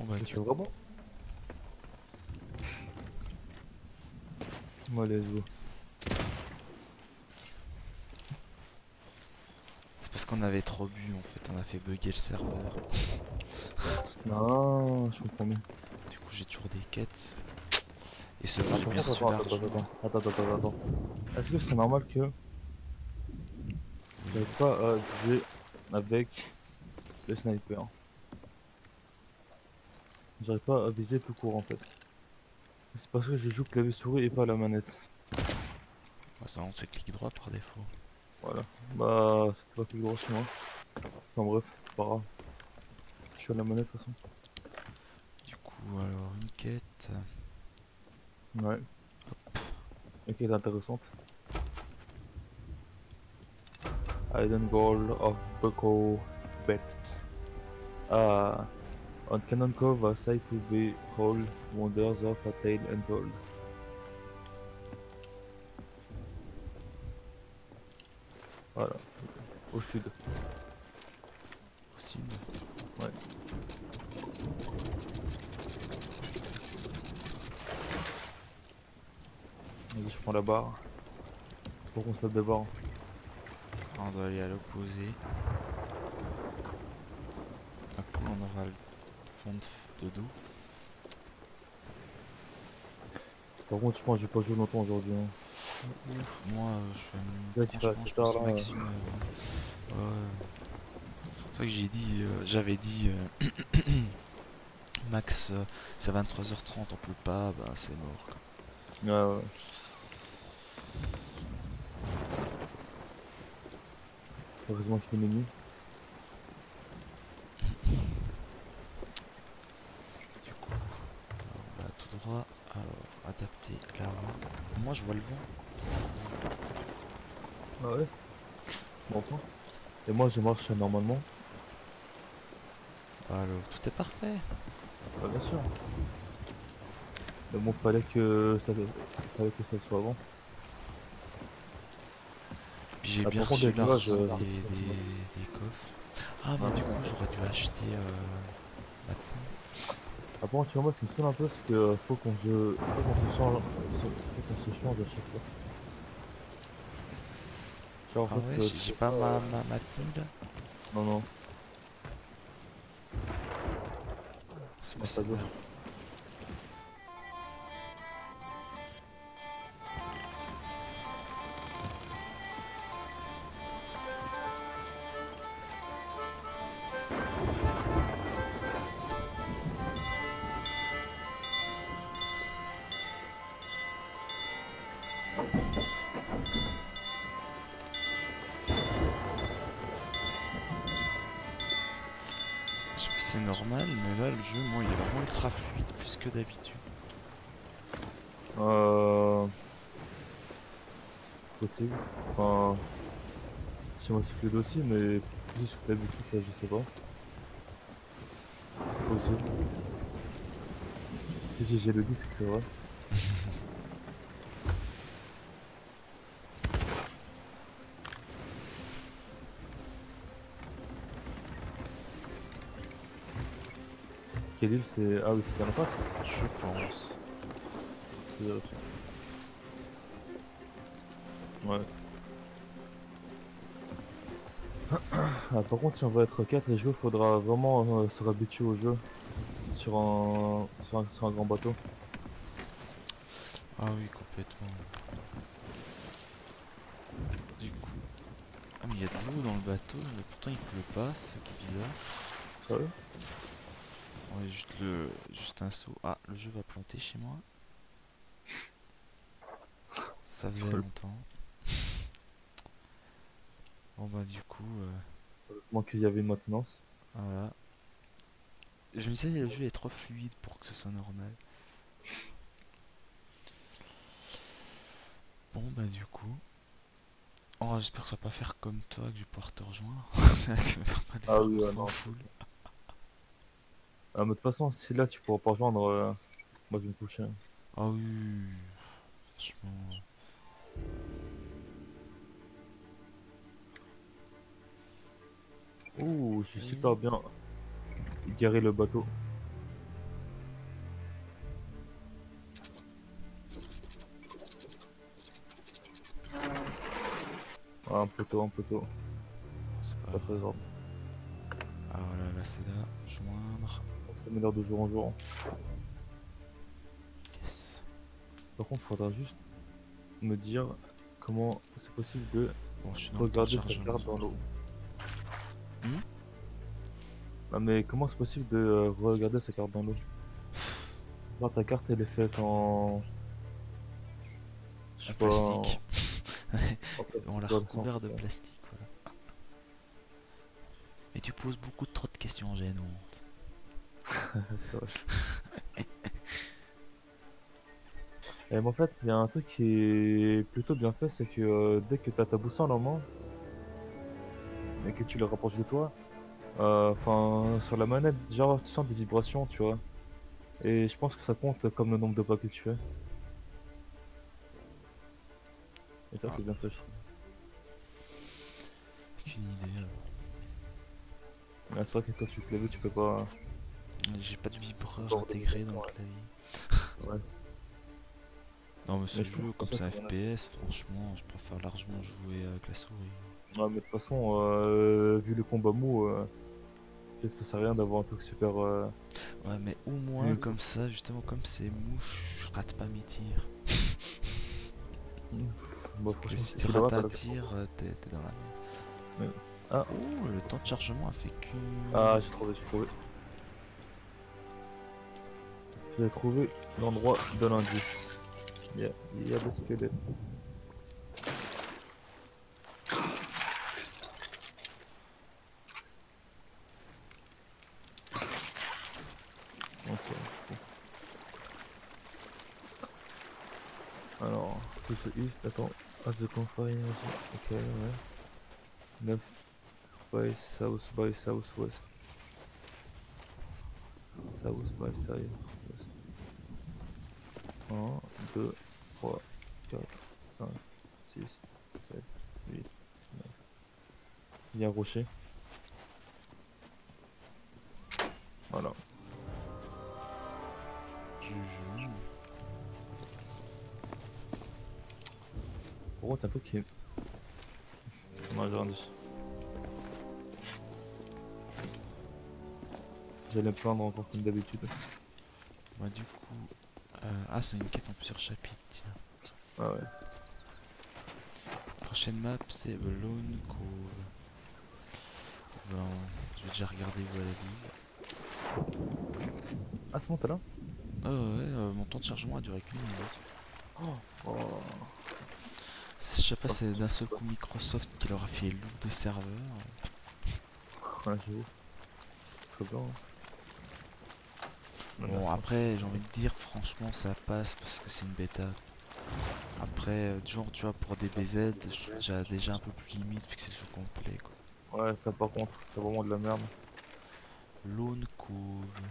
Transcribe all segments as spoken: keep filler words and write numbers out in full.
bah Je du fais coup. vraiment. Moi, let's go. C'est parce qu'on avait trop bu en fait, on a fait bugger le serveur. Non, je comprends mieux. Du coup j'ai toujours des quêtes. Et ce Ah, j'ai par bien contre, reçu attends, attends, l'argent. attends, attends, attends, attends, attends. Est-ce que c'est normal que j'arrive pas à viser avec le sniper? J'arrive pas à viser tout court en fait. C'est parce que je joue clavier souris et pas la manette. Bah, ça on c'est clic droit par défaut. Voilà. Bah, c'était pas plus gros chez moi. Enfin bref, c'est pas grave. Je suis à la manette de toute façon. Du coup alors une quête. Ouais. Ok, c'est intéressante. Hidden Goal of Bucko Bet. Ah, on Cannon Cove, a sight to behold, wonders of a tale untold. Voilà, au sud. Au sud. Ouais. Vas-y, je prends la barre. Faut qu'on se tape de barre. Ah, on doit aller à l'opposé. Après on aura le fond de dodo. Par contre, je pense que j'ai pas joué longtemps aujourd'hui, hein. Ouf, moi euh, je suis à mon- Là, qu'il fait franchement assez je tard pense là. max une heure. Hein. Ouais. C'est ça que j'ai dit, euh, j'avais dit euh, max euh, c'est vingt-trois heures trente, on peut pas, bah c'est mort quoi. Ouais, ouais. Heureusement qu'il est minuit. Du coup, alors, on va tout droit, alors adapter la roue. Moi je vois le vent. Ah ouais? Bon, toi. Et moi, je marche normalement. Bah alors tout est parfait. Bah, bien sûr. Mais bon, fallait que ça, fallait que ça soit avant. Puis j'ai Ah, bien par contre, les reçu nuages, l'argent euh, des, c'est plus facilement. des, des coffres. Ah Ouais. mais du coup j'aurais dû acheter euh, maintenant. Ah, par contre, tu vois, moi, ce qui me saoule un peu, c'est que euh, faut qu'on se, faut qu'on se change, se- faut qu'on se change à chaque fois. Genre, en Ah fait, ouais, euh, j'ai tu j'ai peux pas pas. ma, euh, ma, ma tenue là. Non, non, C'est mais non, c'est ça doit. bizarre. Je sais pas si c'est normal, mais là le jeu, moi il est vraiment ultra fluide plus que d'habitude. Euh, possible. Enfin, chez moi, c'est fluide aussi, mais plus sur clavier tout ça, je sais pas. C'est possible. Si j'ai j'ai le disque, c'est vrai. Quelle île c'est. Ah oui, c'est la face. Je pense. Je vais vérifier. Ouais. Ah, par contre, si on veut être quatre et jouer, faudra vraiment euh, se réhabituer au jeu sur un, sur un, sur un grand bateau. Ah oui, complètement. Du coup. Ah mais il y a de l'eau dans le bateau, mais pourtant il pleut pas, c'est ça qui est bizarre. Sérieux? Ouais, juste le. Juste un saut. Ah, le jeu va planter chez moi. Ça faisait longtemps. Bon bah du coup, euh, Heureusement qu'il y avait une maintenance. voilà. Je me disais le jeu est trop fluide pour que ce soit normal. Bon bah du coup. Oh j'espère que ça va pas faire comme toi que je vais pouvoir te rejoindre. C'est vrai que parfois les Ah oui, serveurs ouais, sont non. full. Ah, mais de toute façon, si là tu pourras pas rejoindre, euh, moi je vais me coucher. Ah oui, franchement. Ouh, j'ai Et super bien garé le bateau. Un poteau, un poteau. C'est pas Pas très grave. grave. Ah voilà, là c'est là. Joindre. On s'améliore de jour en jour. Yes. Par contre, faudra juste me dire comment c'est possible de Bon, je suis dans le temps de regarder sa chargement. carte dans l'eau. Hmm. Ah, mais comment c'est possible de euh, regarder sa carte dans l'eau? Genre ta carte elle est faite en... Je Un sais pas, en... plastique. en On l'a plastique, ouais, ça, en recouvert de fait, ouais. plastique, voilà. Mais tu poses beaucoup trop de questions gênantes. C'est vrai. Et mais en fait, il y a un truc qui est plutôt bien fait, c'est que euh, dès que tu as ta boussole en main et que tu le rapproches de toi, euh, enfin sur la manette, genre tu sens des vibrations, tu vois. Et je pense que ça compte comme le nombre de pas que tu fais. Et ça, Ah, c'est bien fait, je trouve. aucune idée alors. Ah, c'est vrai que quand tu clavier, tu peux pas. J'ai pas de Tu peux vibreur pas avoir de intégré dans le vibration, clavier. ouais. Ouais. Non mais ce Mais je trouve jeu, que comme ça, c'est un c'est bien. F P S, franchement, je préfère largement jouer avec la souris. Ouais, mais de toute façon, euh, vu le combat mou, euh, tu sais, ça sert à rien d'avoir un truc super euh, Ouais, mais au moins fluide. comme ça, justement, comme c'est mouche, je rate pas mes tirs. Mm. Bah, Parce que franchement, si si tu tu le rates rates, un alors c'est tir, trop. euh, t'es t'es dans la merde. Mais- Ah, Oh, le temps de chargement a fait ah, qu'une... j'ai trouvé, j'ai trouvé. J'ai trouvé l'endroit de l'indice. Il y a, il y a des squelettes. Ok. Alors, to the east, attends. At the confine, ok, ouais. neuf by south by southwest. South by southwest. un, deux, trois, quatre, cinq, six, sept, huit, neuf. Il y a un rocher. Voilà. Juju. Pour contre, un truc qui est. Non, j'ai rien dit. J'allais me plaindre encore comme d'habitude. Bah du coup... euh, Ah, c'est une quête en plusieurs chapitres, tiens. Ah ouais. Prochaine map, c'est The Lone Cove. Bon, je vais déjà regarder où elle est. Ah, c'est bon, t'es là? Oh ouais, euh, mon temps de chargement a duré qu'une minute. Oh, oh. Je sais pas, Oh, c'est d'un seul coup Microsoft qui leur a fait loot des serveurs. ouais, j'avoue. Très bien. Hein. Bon, Merci. après, j'ai envie de dire, franchement, ça passe parce que c'est une bêta. Après, euh, du genre, tu vois, pour des B Z, je trouve déjà, déjà un peu plus limite vu que c'est le jeu complet, quoi. Ouais, ça par contre, c'est vraiment de la merde. Lone Cove.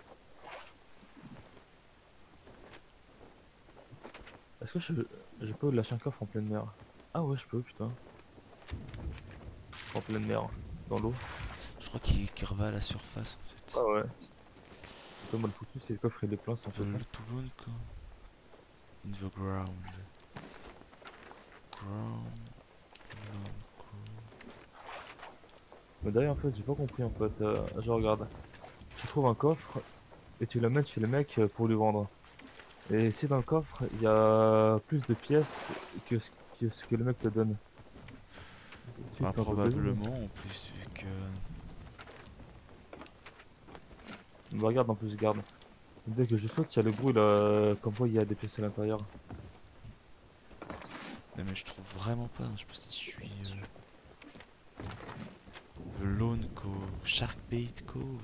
Est-ce que je, je peux lâcher un coffre en pleine mer? Ah ouais, je peux, putain. En pleine mer, dans l'eau. Je crois qu'il qu'il revient à la surface, en Ah fait. ouais. C'est un peu mal foutu si le coffre il est plein sans The fait. Hein. to Lone Cove. In the ground. Ground. Lone Cove. Mais d'ailleurs, en fait, j'ai pas compris en fait. Euh, je regarde. Tu trouves un coffre et tu l'amènes chez le mec euh, pour lui vendre. Et si dans le coffre il y a plus de pièces que ce que, ce que le mec te donne, tu Bah, te fais un peu baiser. Hein. probablement, en plus, vu que... Bah, regarde en plus, garde. Dès que je saute, il y a le bruit là, comme quoi il y a des pièces à l'intérieur. Non, mais je trouve vraiment pas, je sais pas si je suis... euh, The Lone Cove. Sharkbait Cove.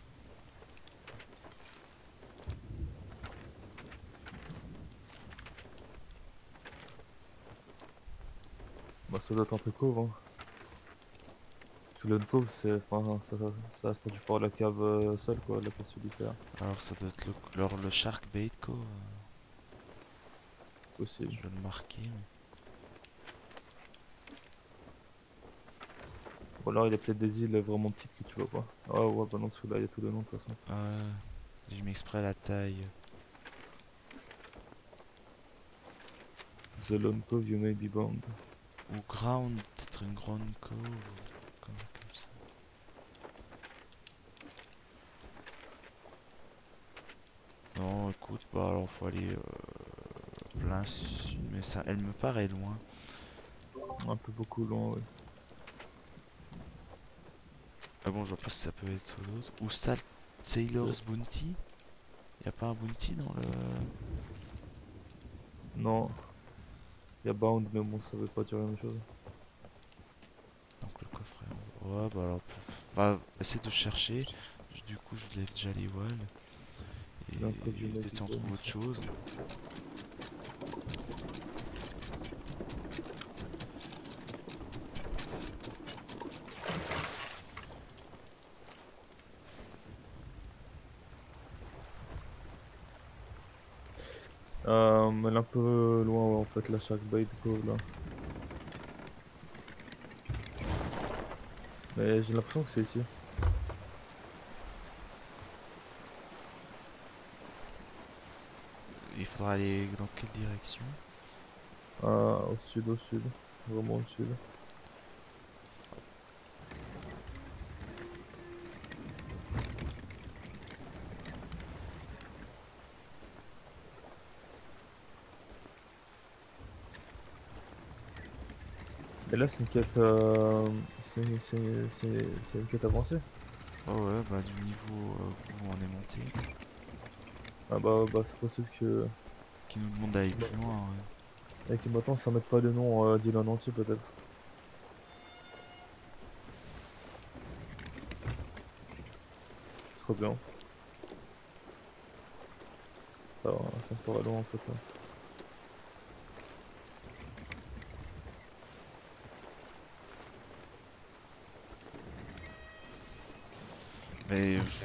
Bah, ça doit être un truc cove. Hein. Parce que le cove, c'est. Enfin, ça, ça, ça reste du port de la cave euh, seule, quoi, la cave solitaire. Alors ça doit être le, alors, le Sharkbait Cove. Possible. Je vais le marquer. Mais... Ou alors il y a peut-être des îles vraiment petites que tu vois pas. Ah ouais, bah non, parce que là il y a tout le nom de toute façon. Ouais, j'ai mis exprès la taille. The Lone Cove, you may be bound. Ou ground, peut-être une grande cove ou comme, comme ça. Non, écoute, bah alors faut aller euh, plein sud, mais ça, elle me paraît loin. Un peu beaucoup loin, ouais. Ah bon, je vois pas si ça peut être l'autre. Ou Sal Euh, Sailor's Bounty. Y a pas un bounty dans le. non, il y a Bound, mais bon, ça veut pas dire la même chose. Donc le coffret en haut. Ouais, bah alors. Va essayer de chercher. Je- Du coup, je lève déjà les walls. L'info du Et mec, peut-être il si on doit trouve autre chose. Euh, elle est un peu loin, ouais, en fait, la Shark Bait Cove, là. Mais j'ai l'impression que c'est ici. Il faudra aller dans quelle direction? Ah, au sud, au sud. Vraiment au sud. Et là, c'est une quête, euh, c'est c'est- c'est- c'est une quête avancée. Oh ouais, bah du niveau euh, où on est monté. Ah bah, bah c'est possible que... Qui nous demande d'aller qui m'a- plus loin, ouais. Et que maintenant, ça mette pas le nom euh, d'île en entier, peut-être. Ce serait bien. Ça, ça me paraît loin, en fait, là. Mais je-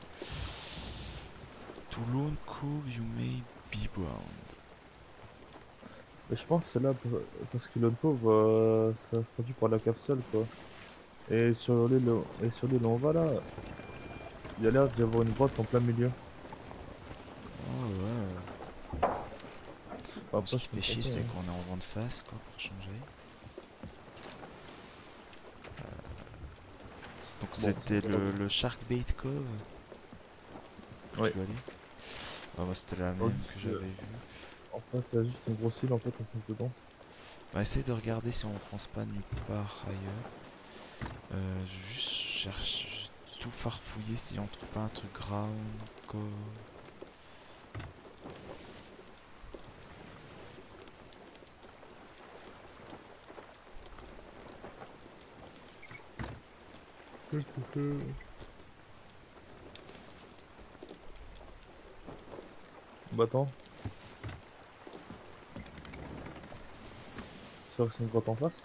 To Lone Cove, you may be bound. Mais je pense que c'est là, p- parce que l'autre pauvre, euh, ça se traduit par la capsule, quoi. Et sur l'île, et sur l'île où on va, là, il y a l'air d'y avoir une grotte en plein milieu. Oh ouais. Enfin, Bon, ce après, qui je peux fait me chier, tromper, c'est hein. qu'on est en vent de face, quoi, pour changer. C'est- Donc Bon, ça, c'était ça va. le, le Sharkbait Cove que tu Ouais. veux aller? Ah, moi c'était la Oh, même que juste, euh, j'avais vue. en face, il y a juste une grosse île, en fait, on fonce dedans. Bah, essaye de regarder si on fonce pas nulle part ailleurs. Euh, je juste cherche juste tout farfouiller si on trouve pas un truc ground, cove. Bah attends, c'est sûr que c'est une grotte en face?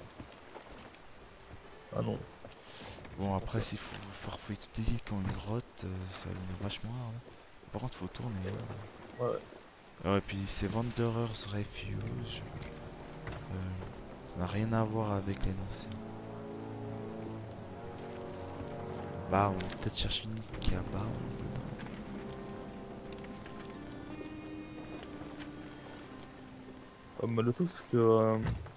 Ah non. Bon, Ok. après, s'il faut farfouiller toutes les îles qui ont une grotte, euh, ça va devenir vachement hard, hein. Par contre, faut tourner, hein. Ouais. Ouais, et puis c'est Wanderer's Refuge. Euh, ça n'a rien à voir avec les lancers. Bah, on va peut-être chercher une île qui a Bound dedans. Euh, mais le truc, c'est que euh,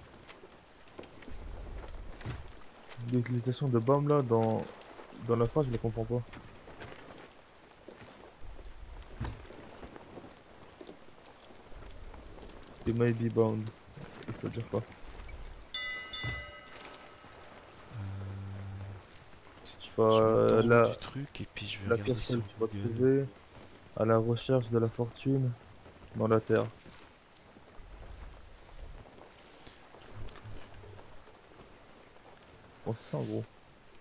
l'utilisation de B A M là dans, dans la phrase, je la comprends pas. It may be bound. Et ça veut dire quoi? Euh, Je sais pas, je monte en euh, haut du la, truc et puis je vais la regarder sur capsule, tu vas Google. trouver à la recherche de la fortune dans la Terre. Bon, c'est ça en gros.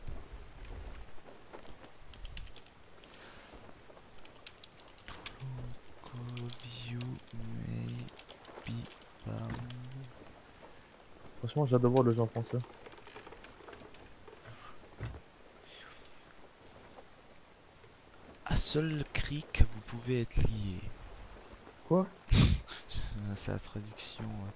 Cove you may be bound. Franchement, j'adore voir le jeu en français. À Seul Creek, vous pouvez être lié. Quoi? C'est la traduction, ouais.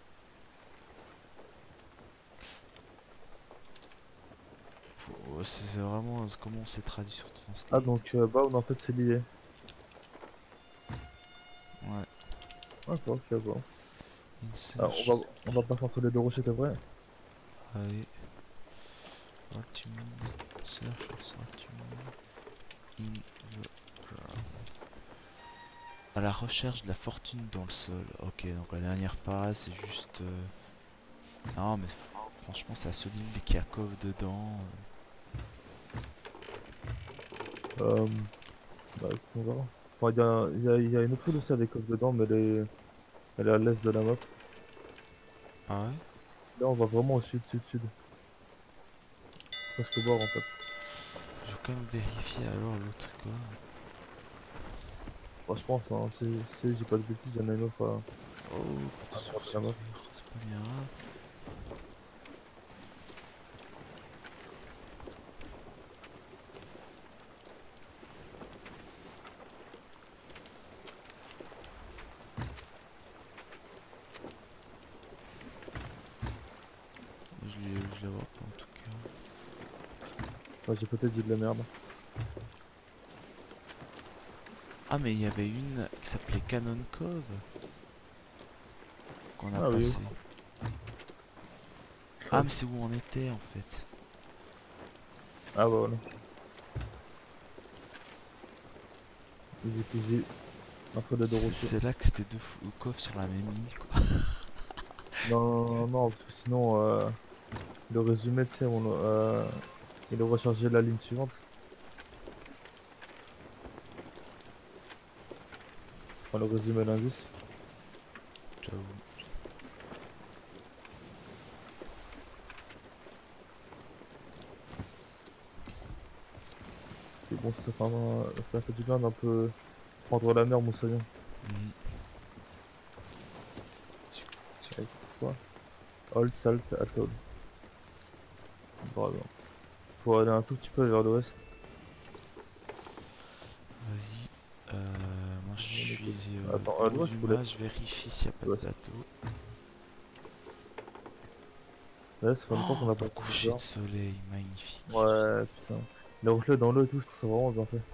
Faut- C'est c'est vraiment comment c'est traduit sur Ah, Translate. donc euh, bound en fait c'est lié. Ouais. D'accord, je sais pas. Alors, on va, Insert. on va passer entre les deux rochers, t'es vrai? Allez. What you mean? Search is what you mean in the ground. À la recherche de la fortune dans le sol. Ok, donc la dernière phrase, c'est juste. euh, Non, mais f- franchement, ça souligne qu'il y a cove dedans. Euh, bah, écoute, on verra. Enfin, il y a, il y a, il y a une autre île aussi avec coffre dedans, mais elle est, elle est à l'est de la map. Ah ouais? Là, on va vraiment au sud, sud, sud. Presque au bord, en fait. Je vais quand même vérifier alors l'autre quoi. Enfin, je pense, hein, si, si j'ai pas de bêtises, il y en a une autre à, Oh, à droite de la map. construire, c'est pas bien grave. Je les, je les vois pas en tout cas. Enfin, j'ai peut-être dit de la merde. Ah, mais il y avait une qui s'appelait Cannon Cove qu'on a Ah oui, oui. passé. Ah, Ouais. mais c'est où on était en fait. Ah bah voilà. Easy peasy. Entre les deux C'est rochers. c'est là que c'était deux fou- coffres sur la même île quoi. Non, non, non, parce que sinon, euh, le résumé, tu sais, on, euh, il aurait chargé la ligne suivante. Enfin, le résumé, l'indice. J'avoue. Et bon, ça fait, un- ça fait du bien d'un peu prendre la mer, Moussaillon. Mhm. Avec c'est quoi? Old Salt Atoll. Bravo. Faut aller un tout petit peu vers l'ouest. Vas-y. Euh, moi je suis Attends, au à haut du l'ouest ou mât, l'est? je vérifie s'il n'y a pas de L'ouest. bateau. Ouais, ça fait longtemps qu'on Oh, n'a le pas été coucher de dehors. soleil, magnifique. Ouais, putain. Les reflets dans l'eau et tout, je trouve ça vraiment bien fait.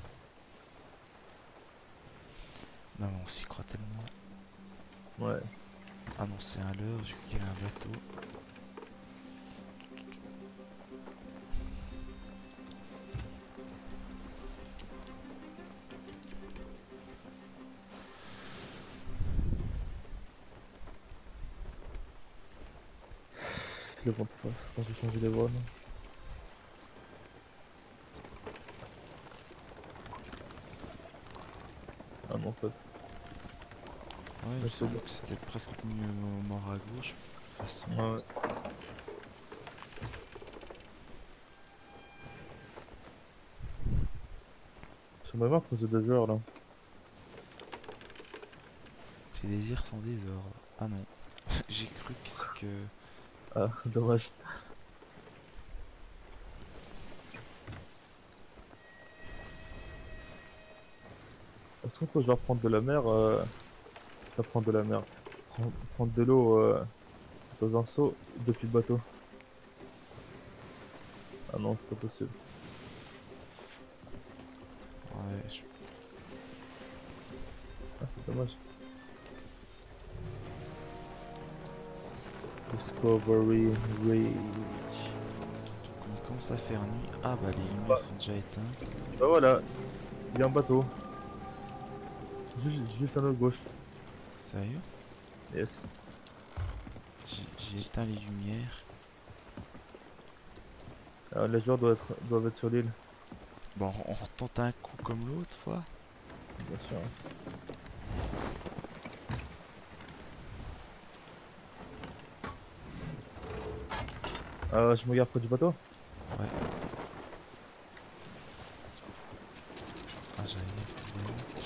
Non, mais on s'y croit tellement. Ouais. Ah non, c'est à l'heure, j'ai cru qu'il y avait un bateau. Le vent de face. Attends, je vais changer les voiles. Ah non, en fait. Ouais, il me Mais c'est semble bon. que c'était presque mieux mort à gauche. De toute façon. Ouais, ouais. J'aimerais bien poser des joueurs là. Tes désirs sont désordre. Ah non. J'ai cru que c'est que. Ah, dommage. Est-ce qu'on peut genre prendre de la mer euh... Pas prendre de la mer. Prendre, prendre de l'eau euh... dans un seau depuis le bateau. Ah non, c'est pas possible. Ouais, je- Ah, c'est dommage. Discovery Reach. donc on commence à faire nuit. Ah bah les lumières Bah, sont déjà éteintes. bah voilà, il y a un bateau. Juste, juste à notre gauche. Sérieux? Yes. J'ai j'ai éteint les lumières. Euh, les joueurs doivent être, doivent être sur l'île, Bon, on retente un coup comme l'autre fois. bien sûr. Euh, je me garde près du bateau. Ouais. Ah j'allais dire.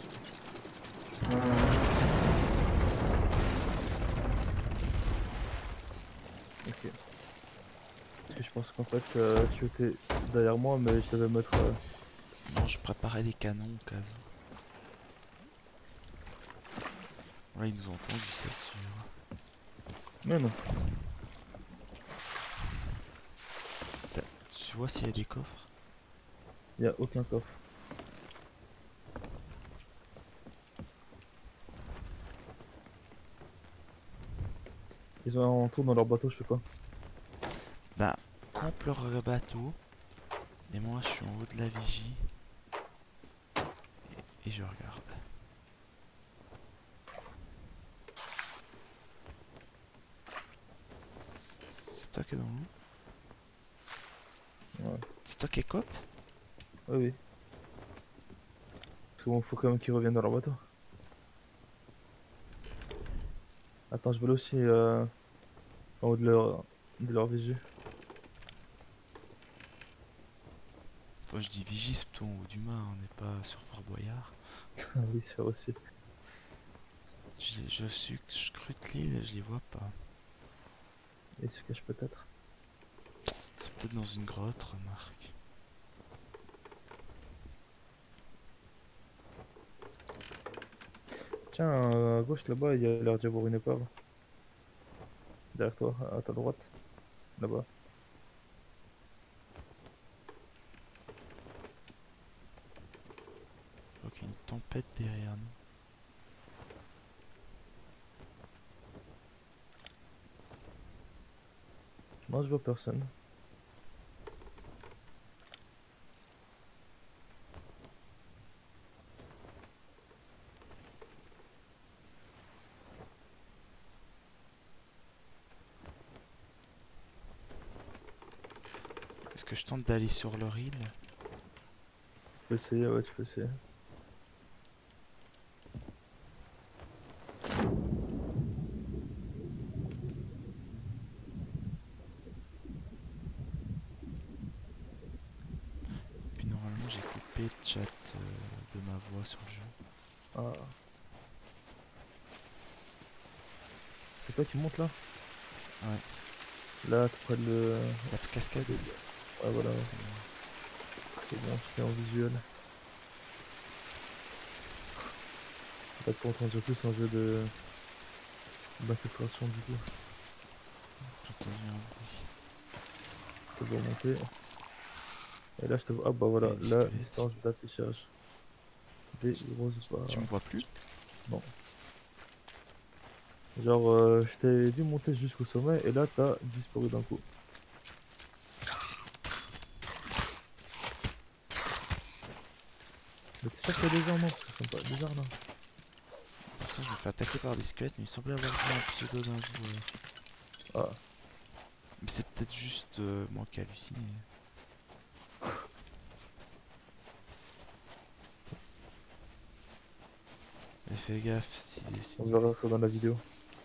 Ok. Parce que je pense qu'en fait, euh, tu étais derrière moi, mais je devais mettre. euh, Non, je préparais les canons au cas où. Là ils nous ont entendu, c'est sûr. Mais non, T'as- Tu vois s'il y a des coffres? il n'y a aucun coffre. Ils ont un tour dans leur bateau, je sais pas. Bah, campe leur bateau. Et moi, je suis en haut de la vigie. Et, et je regarde. C'est toi qui es dans l'eau? Ouais. C'est toi qui es cop? Oui, oui. Parce qu'il faut quand même qu'ils reviennent dans leur bateau. Attends, je vais aussi euh, en haut de leur, de leur visu. Quand je dis vigie, c'est plutôt en haut du mât, on n'est pas sur Fort Boyard. Ah oui, c'est vrai aussi. Je, je suis- je scrute l'île et je les vois pas. Ils se cachent peut-être. C'est peut-être dans une grotte, remarque. Tiens, euh, à gauche là-bas, il y a l'air d'y avoir une épave. Derrière toi, à ta droite. Là-bas. Ok, une tempête derrière nous. Moi, je vois personne. Est-ce que je tente d'aller sur leur île? Tu peux essayer, ouais, tu peux essayer. Puis normalement j'ai coupé le chat euh, de ma voix sur le jeu. Ah, c'est toi qui montes là? Ouais, Là, tout près de le... la cascade, Ouais, voilà, ouais. c'est moi. C'est bon, je en visuel. Pas de compte rendu plus un jeu de d'infiltration du coup. J'ai entendu un bruit. Je te vois monter. Et là, je te vois. Ah bah Il y voilà, a des la squelettes. distance d'affichage des grosses Tu me barres. vois plus? Non. Genre, euh, je t'ai dit monter jusqu'au sommet et là, t'as disparu d'un coup. Mais t'es sûr qu'il y a des gens, non? Parce que ça me paraît bizarre là. Pourtant je me fais attaquer par des squelettes, mais il semblait avoir vu un pseudo d'un joueur. Ah, Mais c'est peut-être juste euh, moi qui halluciné. Mais fais gaffe si... si... on verra ça dans la vidéo.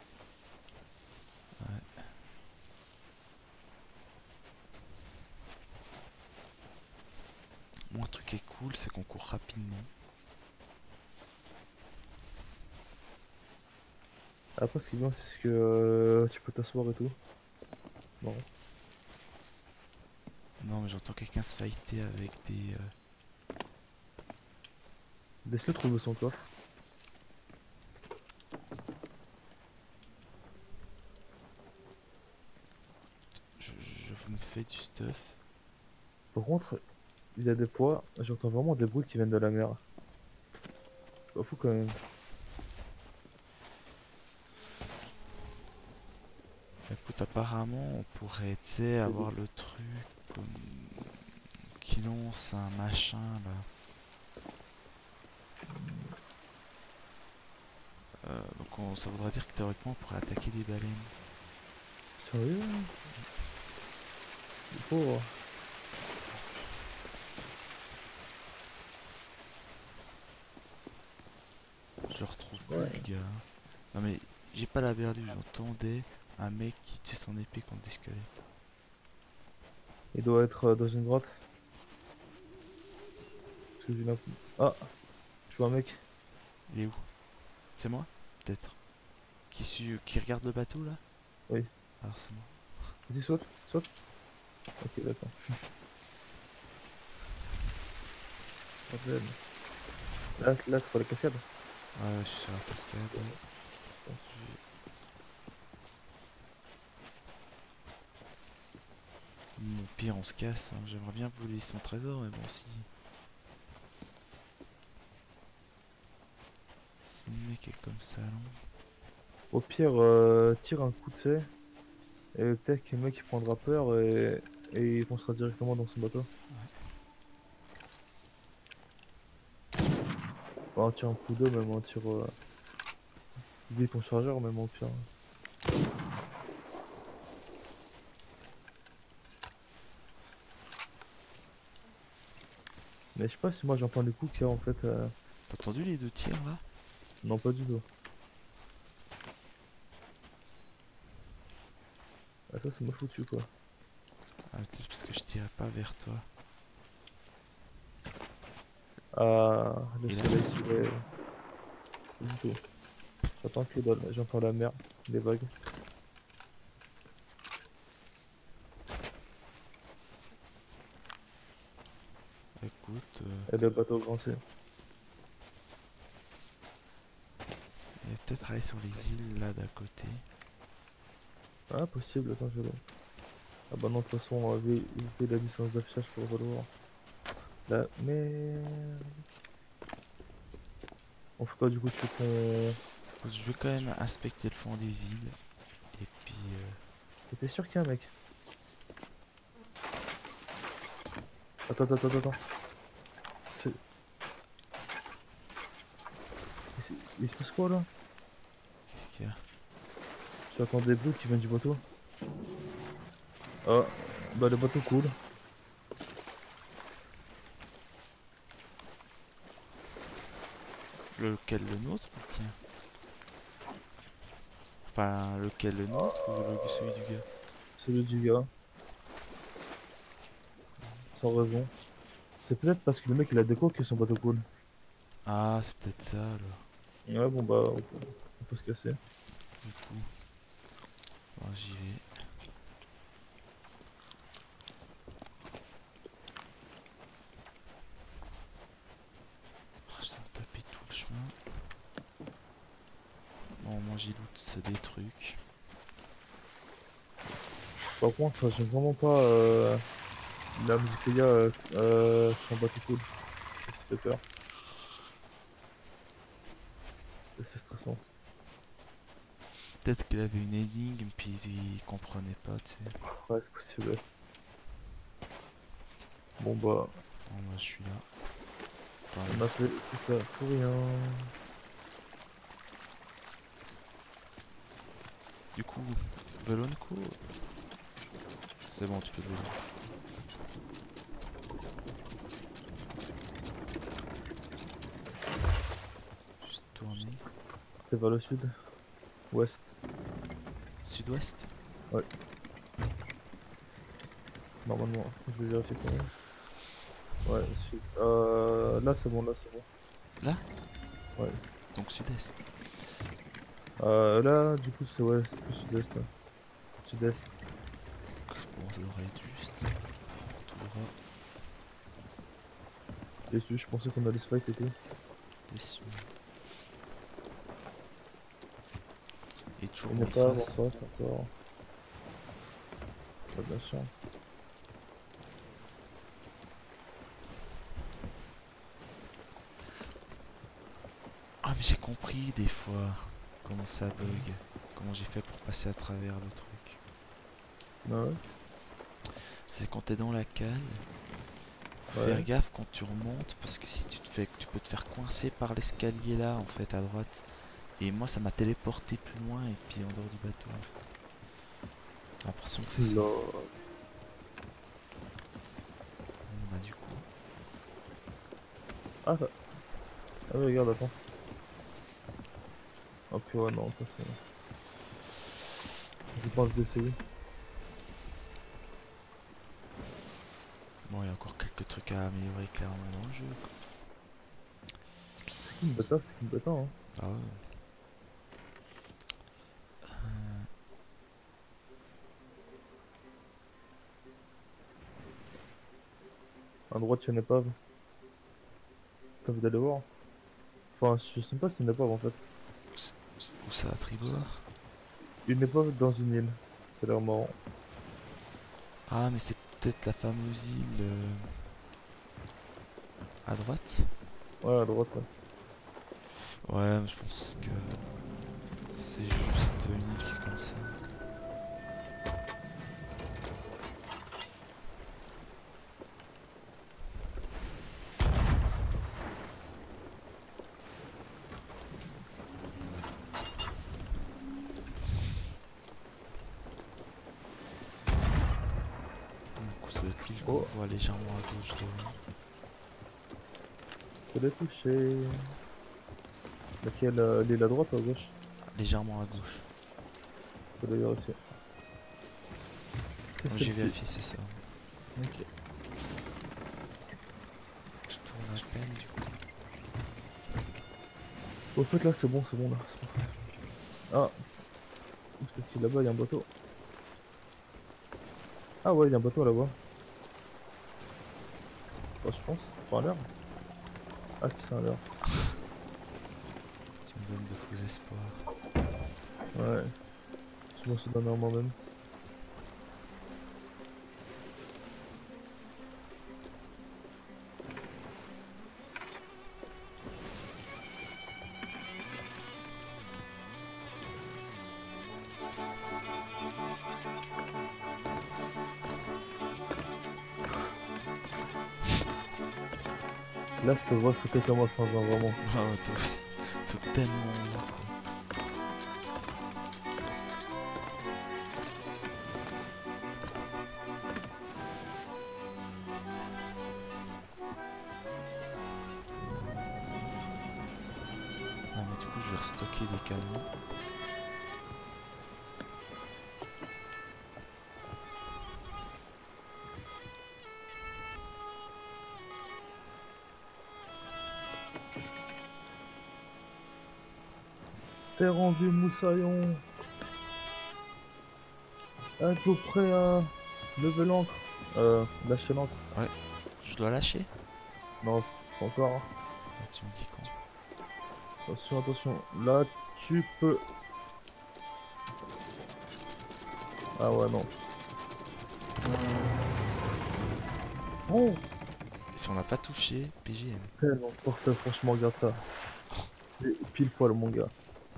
Ouais. Bon, un truc qui est cool, c'est qu'on court rapidement. Après, ce qui est bien, c'est que euh, tu peux t'asseoir et tout. C'est marrant. Non, mais j'entends quelqu'un se fighter avec des... euh, Laisse-le trouver son coffre. Je, je me fais du stuff. Par contre, il y a des fois, j'entends vraiment des bruits qui viennent de la mer. C'est pas fou quand même. Écoute, apparemment, on pourrait, tu sais, avoir le truc comme... qui lance un machin, là. Euh, donc on- ça voudrait dire que théoriquement, on pourrait attaquer des baleines. Sérieux? Il faut. Je le retrouve plus, Ouais. le gars. Non mais, j'ai pas la berlue, j'entendais un mec qui tue son épée contre des squelettes. Il doit être euh, dans une grotte. Parce que j'ai l'imp- Ah, je vois un mec. Il est où? C'est moi? Peut-être. Qui, suit, qui regarde le bateau, là? Oui. Alors c'est moi. Vas-y, saute, saute. Ok, d'accord. Mortel. Là, là, c'est pas la cascade. Ouais, je suis sur la cascade. Mon pire, on se casse, hein. J'aimerais bien voler son trésor, mais bon, si... Si le mec est comme ça, non. Au pire, euh, tire un coup de sais. Et peut-être que le mec il prendra peur et, et il foncera directement dans son bateau. Enfin, on tire un coup d'eau, même on tire. Euh, oublie ton chargeur, même au pire. Mais je sais pas si moi j'entends les coups qu'il y a en fait. Euh, T'as entendu les deux tirs là? Non, pas du tout. Ah, ça, ça m'a foutu quoi. Ah, peut-être parce que je tirais pas vers toi. Ah, le Et là? soleil sur les. Pas du tout. J'entends que dalle, j'entends la mer, les vagues. Écoute, euh, Et le bateau avancé. il va peut-être aller sur les îles là d'à côté. Ah, possible, attends, je vais. Ah bah non, de toute façon, euh, vu vu la distance d'affichage pour le voir. La merde. On fait quoi du coup, tu fais ton. Écoute, je vais quand même inspecter le fond des îles. Et puis... euh, T'es sûr qu'il y a un mec? Attends, attends, attends, attends. C'est- Il s- il se passe quoi là? qu'est-ce qu'il y a? J'entends des bruits qui viennent du bateau. Ah, bah le bateau coule. Lequel, le nôtre ou le tien? Enfin, lequel, le nôtre ou le, celui du gars? Celui du gars, sans raison. C'est peut-être parce que le mec il a déco que son bateau coule. Ah, c'est peut-être ça alors. Ouais, bon bah, on peut, on peut se casser. Du coup, bon, j'y vais. Oh, je dois me taper tout le chemin. Bon, moi j'ai loot des trucs. Par contre, j'aime vraiment pas euh, la musique qu'il y a euh, euh, sur un bateau coule. Ça fait peur. Et c'est stressant. Peut-être qu'il avait une énigme, puis il comprenait pas, tu sais. Ouais, c'est possible. Bon bah, Bon, moi je suis là. Enfin, on a fait tout ça pour rien. du coup, Velonco, c'est bon, tu peux voler. Juste tourner. C'est vers le sud, ouest. Sud-ouest? Ouais, normalement. Je vais vérifier quand même. Ouais, sud. Euh, là c'est bon, là c'est bon. Là? Ouais. Donc sud-est. Euh, là, du coup, c'est ouais, c'est plus sud-est. Là. Sud-est. Bon, ça devrait être juste. Tout droit. Déçu, je pensais qu'on allait se fight et tout. Déçu. Et toujours Il en n'est pas en face. face encore. Ouais, bien sûr. Ah, mais j'ai compris des fois comment ça bug. Comment j'ai fait pour passer à travers le truc. Ah ouais. C'est quand t'es dans la cale, faire Ouais. gaffe quand tu remontes parce que si tu te fais, tu peux te faire coincer par l'escalier là en fait à droite. Et moi ça m'a téléporté plus loin et puis en dehors du bateau en fait. J'ai l'impression que c'est ça. Lol. Bon, bah du coup. Ah, ça- ah oui, regarde, attends. Ah puis ouais, non, ça c'est. Je pense d'essayer. Bon, il y a encore quelques trucs à améliorer clairement dans le jeu, quoi. C'est une bêta, c'est une bêta, hein. Ah ouais. Euh, À droite, il y a une épave. T'as envie d'aller voir? Enfin, je sais pas si c'est une épave en fait. c'est- c'est- où ça, à tribord? Une épave dans une île. Ça a l'air marrant. Ah, mais c'est peut-être la fameuse île euh, à droite? Ouais, à droite, ouais. Ouais, mais je pense que C'est juste une île qui est comme ça. Du coup, ça doit être l'île qu'on Oh, voit légèrement à gauche devant. faut les toucher. Laquelle, euh, l'île à droite ou à gauche? Légèrement à gauche. Faut les vérifier. C'est Moi, j'ai celle-ci. vérifié, c'est ça. Ok. Tu tournes à peine du coup. Au fait, là, c'est bon, c'est bon, là. C'est parfait. Ah, parce que là-bas, il y a un bateau. Ah ouais, il y a un bateau là-bas. Bah, je pense. Enfin, un leurre. Ah, si, c'est un leurre. Tu me donnes de faux espoirs. Ouais. Je m'en suis donné en moi-même. Là, je te vois sauter comme un singe, hein, vraiment. Ah ouais, toi aussi. Ils sont tellement hauts, quoi. Ah, mais du coup, je vais restocker des canons. T'es rendu, moussaillon. Êtes-vous prêt à lever l'ancre? Euh, lâcher l'ancre. Ouais, je dois lâcher? Non, pas encore, hein. Ah, tu me dis quand? Attention, attention. Là, tu peux. Ah ouais, non. Oh, Et si on n'a pas touché, P G M. tellement parfait, franchement, regarde ça. C'est pile poil, mon gars.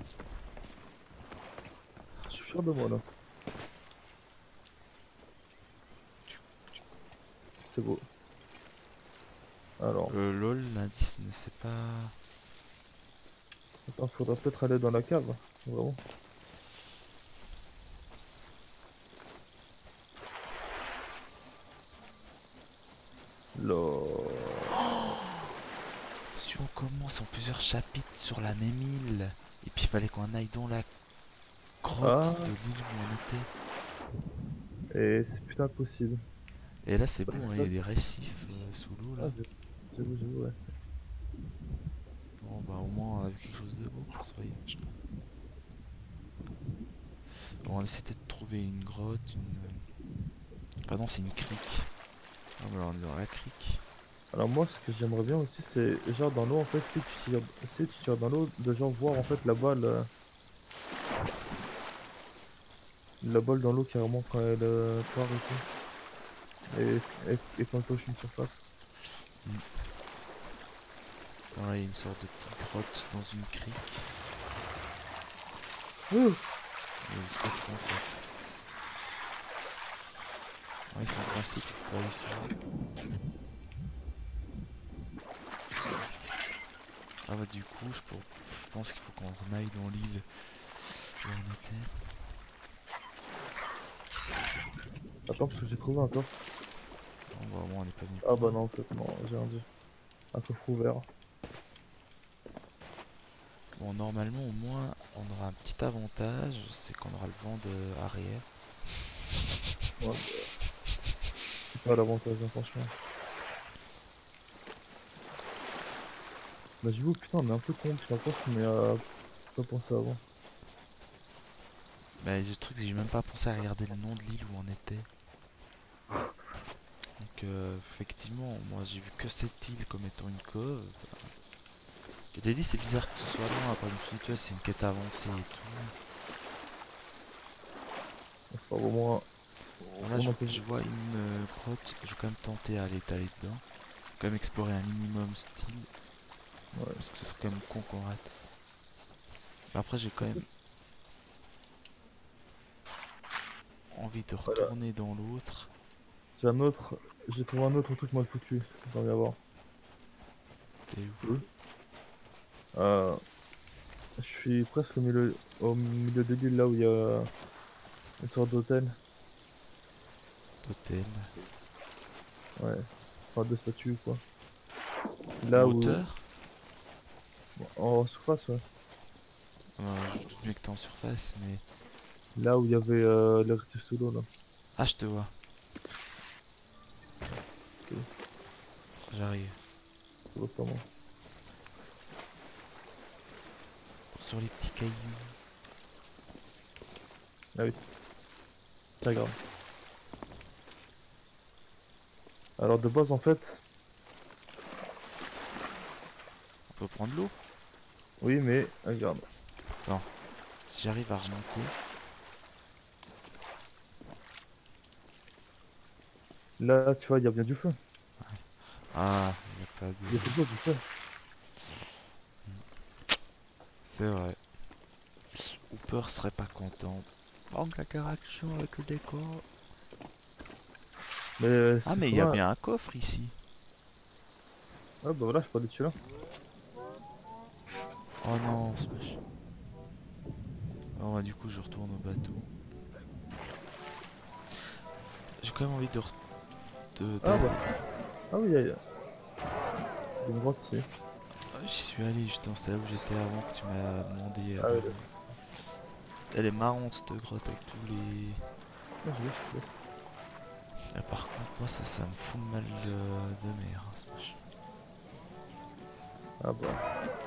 Je suis fier de moi, là. C'est beau. Alors, Euh, lol, l'indice ne sait pas... attends, faudra peut-être aller dans la cave. Vraiment. Là. Si on commence en plusieurs chapitres sur la même île, et puis il fallait qu'on aille dans la grotte Ah, de l'île où on était. et c'est putain possible. Et là c'est Bah, bon, hein, c'est il y ça. a des récifs euh, sous l'eau Ah, là. j'ai- j'avoue, j'avoue, ouais. Bon bah au moins on a vu quelque chose de beau pour ce voyage. Bon, on essaie de trouver une grotte, une... Pardon, c'est une crique. Ah bah là on est dans la crique. Alors moi, ce que j'aimerais bien aussi, c'est genre dans l'eau, en fait, si tu tires, si tu tires dans l'eau, de genre voir en fait la balle, euh, la balle dans l'eau carrément quand elle euh, part et tout, et, et, et quand elle touche une surface. Mm. Attends, là il y a une sorte de petite grotte dans une crique. Ouh, Et il se passe quoi en fait. Ouais, ils sont coincés, tu peux pas aller sur eux. Ah bah du coup, je, pour- je pense qu'il faut qu'on renaille dans l'île où on était. attends, parce que j'ai trouvé un coffre. Bon bah au moins on n'est pas venu Ah pour bah rien. non, en fait, non, j'ai rendu un coffre ouvert. Bon normalement au moins on aura un petit avantage, c'est qu'on aura le vent de arrière. Ouais, bah, c'est pas l'avantage, hein, franchement. Bah j'avoue, putain, on est un peu con, je pense qu'on est à pas pensé avant. Bah le truc c'est que j'ai même pas pensé à regarder le nom de l'île où on était. Donc euh, effectivement, moi j'ai vu que cette île comme étant une cove. Je t'ai dit c'est bizarre que ce soit loin, après je me suis dit tu vois c'est une quête avancée et tout. C'est pas vraiment, Bon, là je, vraiment que je vois une euh, grotte, je vais quand même tenter à aller aller dedans. Quand même explorer un minimum style, ouais. parce que ce serait quand même con qu'on rate. Mais après j'ai quand même envie de Voilà. retourner dans l'autre. J'ai un autre. J'ai trouvé un autre truc mal foutu. Vous allez voir. T'es où? Cool. Euh, je suis presque au milieu, au milieu de l'île là où il y a une sorte d'hôtel. D'hôtel. Ouais. Enfin, deux statues quoi. En Là où. hauteur? En surface, ouais. Euh, je doute bien que t'es en surface, mais... Là où il y avait euh, le récif sous l'eau là. Ah, je te vois. Ok, J'arrive. ça va pas moi. Sur les petits cailloux. Ah oui, très grave. Alors de base en fait, On peut prendre l'eau? oui mais regarde. Non. Si j'arrive à remonter... Là tu vois, il y a bien du feu. Ah, il n'y a pas Il y a de... toujours du feu. C'est vrai. Hooper serait pas content. Manque d'interaction avec le décor. Mais euh, Ah, c'est mais il y a souvent. bien un coffre ici. Ah bah voilà, je parlais de celui-là. Oh non, Smash. Oh, bah, du coup, je retourne au bateau. J'ai quand même envie de... re- de- Ah d'aller. bah. Ah oui, il y a, il y a une grotte ici. Ah, j'y suis allé justement, c'est là où j'étais avant que tu m'as demandé euh, Ah de... oui, là. Elle est marrante cette grotte avec tous les... Ah, je laisse, je laisse. Ah, par contre, moi ça, ça me fout le mal euh, de mer, hein, Smash. Ah bah.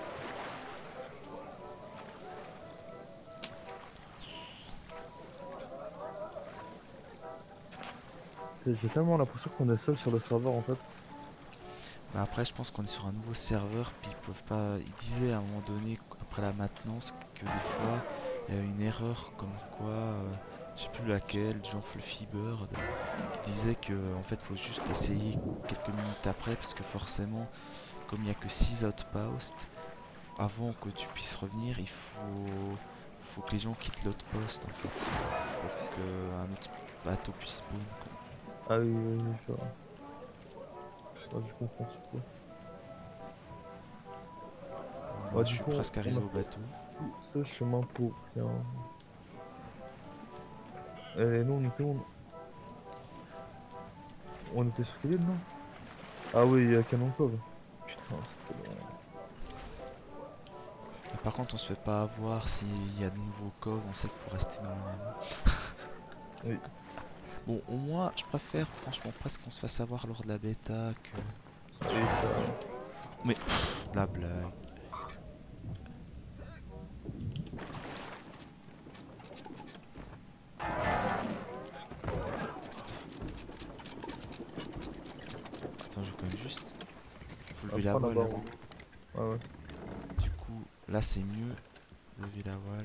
T'sais, j'ai tellement l'impression qu'on est seul sur le serveur en fait. Mais après, je pense qu'on est sur un nouveau serveur, puis ils peuvent pas... Ils disaient à un moment donné, après la maintenance, que des fois, il y a une erreur comme quoi... euh, je sais plus laquelle, genre Fluffy Bird, qui disait que en fait faut juste essayer quelques minutes après parce que forcément comme il n'y a que six outposts, avant que tu puisses revenir il faut, faut que les gens quittent l'outpost en fait pour qu'un autre bateau puisse spawn quoi. Ah oui, oui, oui, je vois. Ouais, je comprends ce coup. Bon, moi Bah je du suis coup, presque on arrivé a au fait bateau. tout ce chemin pour rien. Et nous on était où? On était sur quelle île non? Ah oui, il y a Canon Cove. Putain, c'était long. Et par contre on se fait pas avoir s'il y a de nouveaux coves, on sait qu'il faut rester dans le même. Oui. Bon au moins je préfère franchement presque qu'on se fasse avoir lors de la bêta que... Oui, ça. Mais pff, la blague. Attends, je vais quand même juste... Faut lever la Après voile là-bas, là. on... Ouais, ouais. Du coup, là c'est mieux. Lever la voile.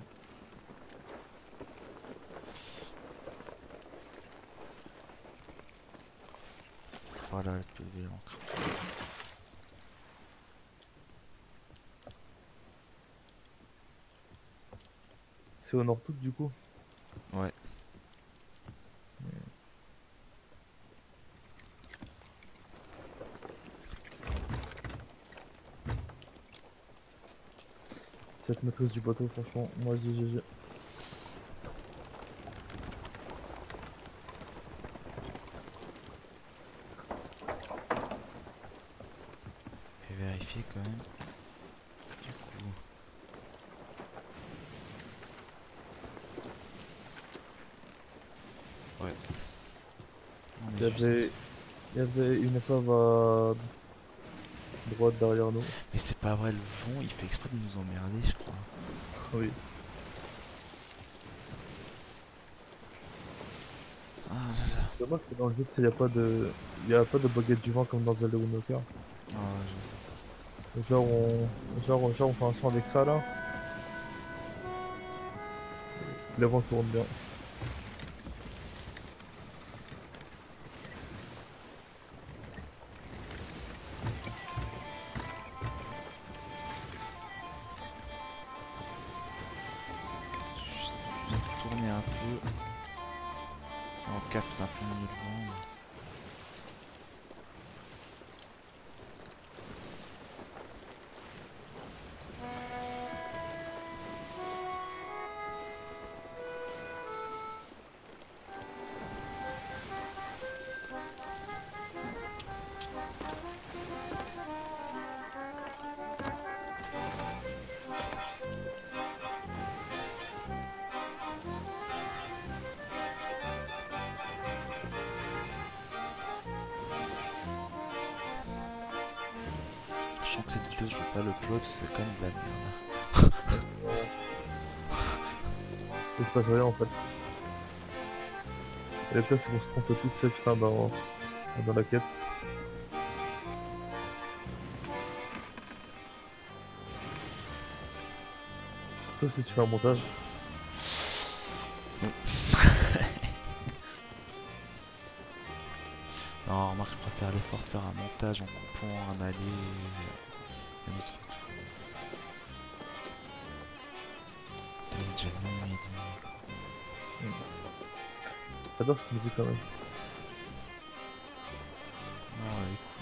Voilà, tu peux lever l'ancre. C'est au nord tout du coup. Ouais. Cette maîtrise du bateau, franchement, moi j'ai G G. Et vérifier quand même. Du coup. Ouais. On Il y est juste. avait, il y avait une épave à droite derrière nous. Mais c'est pas vrai, le vent il fait exprès de nous emmerder, je crois. Oui. Ah là là. C'est dommage que dans le jeu, il n'y a pas de, il y a pas de baguette du vent comme dans Zelda Wind Waker. Ah, Genre on, genre, genre on fait un son avec ça là. Le vent tourne bien. je- juste tourner un peu. sens que cette vidéo je vais pas l'upload, c'est quand même de la merde. Il se passe rien en fait. Et le pire c'est qu'on se trompe toutes ces putain dans, dans la quête. Sauf si tu fais un montage. Non, remarque, je préfère l'effort de faire un montage en coupant un aller et un autre truc. Il est déjà minuit et demi, quoi. J'adore cette musique quand même. Non, elle est cool.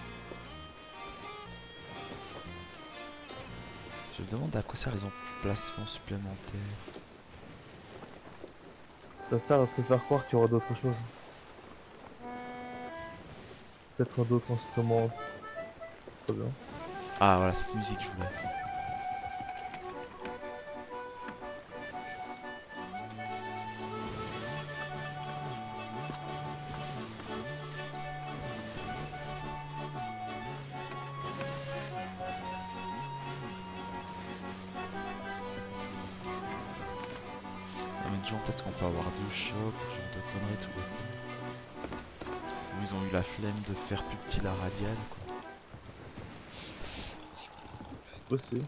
Je me demande à quoi servent les emplacements supplémentaires. Ça sert à te faire croire qu'il y aura d'autres choses. Peut-être d'autres instruments. Très bien. Ah voilà, cette musique je voulais. Ah, mais déjà peut-être qu'on peut avoir deux chocs, genre de conneries tous les coups. Ou ils ont eu la flemme de faire plus petit la radiale, quoi. Aussi.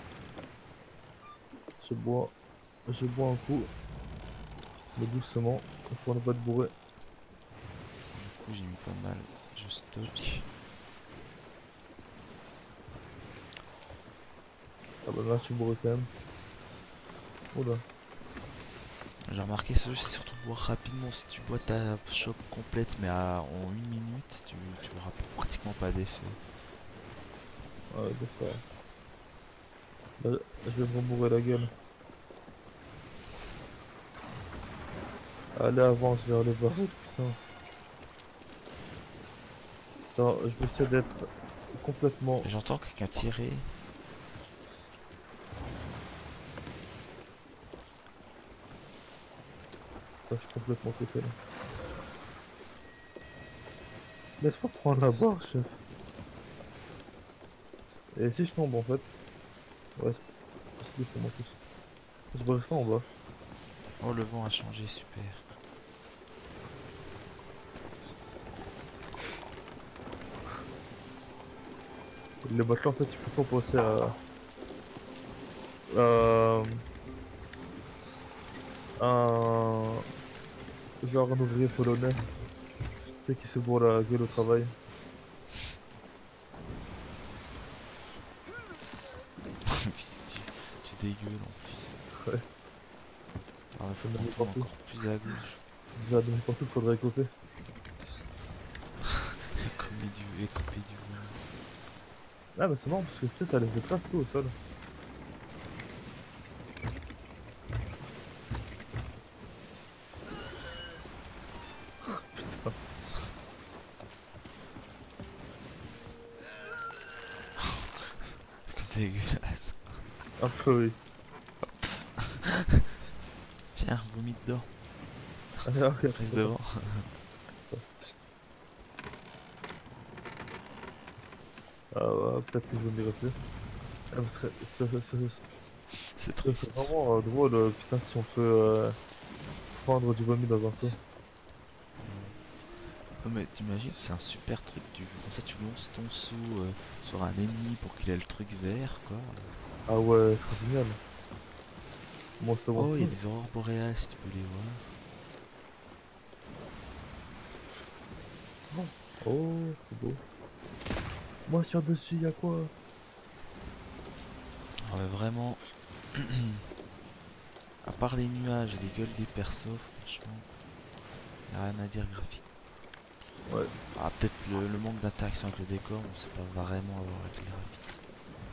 Je bois. Je bois un coup. Mais doucement. Pour ne pas te bourrer. Du coup j'ai mis pas mal. Je stocke. Ah bah là je suis bourré quand même. Oula. J'ai remarqué ce jeu c'est surtout boire rapidement. Si tu bois ta choc complète mais à, en une minute, tu, tu auras pratiquement pas d'effet. Ah ouais, d'accord. Là, je vais me bourrer la gueule. Allez, avance vers les barreaux, putain. Attends, je vais essayer d'être complètement. J'entends quelqu'un tirer. Attends, je suis complètement pété là. Laisse-moi prendre la barre, chef. Et si je tombe en fait? Ouais, c'est c'est plus pour moi plus. Je vais rester en bas. Oh, le vent a changé, super. Les matelas en fait, tu peux pas penser à. Euh, un. Genre un ouvrier polonais. Tu sais, qui se bourre la gueule au travail. Puis tu, tu dégueules en plus. Ouais, Ah, il faut comme qu'on n'importe tourne où. encore plus à gauche. Déjà, de n'importe où, faudrait couper. Comédie et couper du vent. Ah, mais c'est marrant parce que tu sais, ça laisse des traces tout au sol. C'est comme dégueulasse. Un peu, oui. Tiens, vomis dedans. Allez, regarde. Prise devant. Ah, ouais, peut-être que je ne dirai plus. Ah, ce serait, ce, ce, ce, C'est ce serait triste. vraiment euh, drôle, euh, putain, si on peut euh, prendre du vomi dans un seau. Non mais t'imagines, c'est un super truc. Tu, comme ça, tu lances ton seau euh, sur un ennemi pour qu'il ait le truc vert, quoi. Ah ouais, ce serait génial. Moi, c'est bon. Oh, il y a des aurores boréales si tu peux les voir. Oh, c'est beau. Moi, sur dessus, y'a quoi? Ah ouais, vraiment. À part les nuages et les gueules des persos, franchement, y a rien à dire graphique. Ouais, Ah, peut-être le, le manque d'interaction avec le décor, on sait pas vraiment avoir avec les graphismes.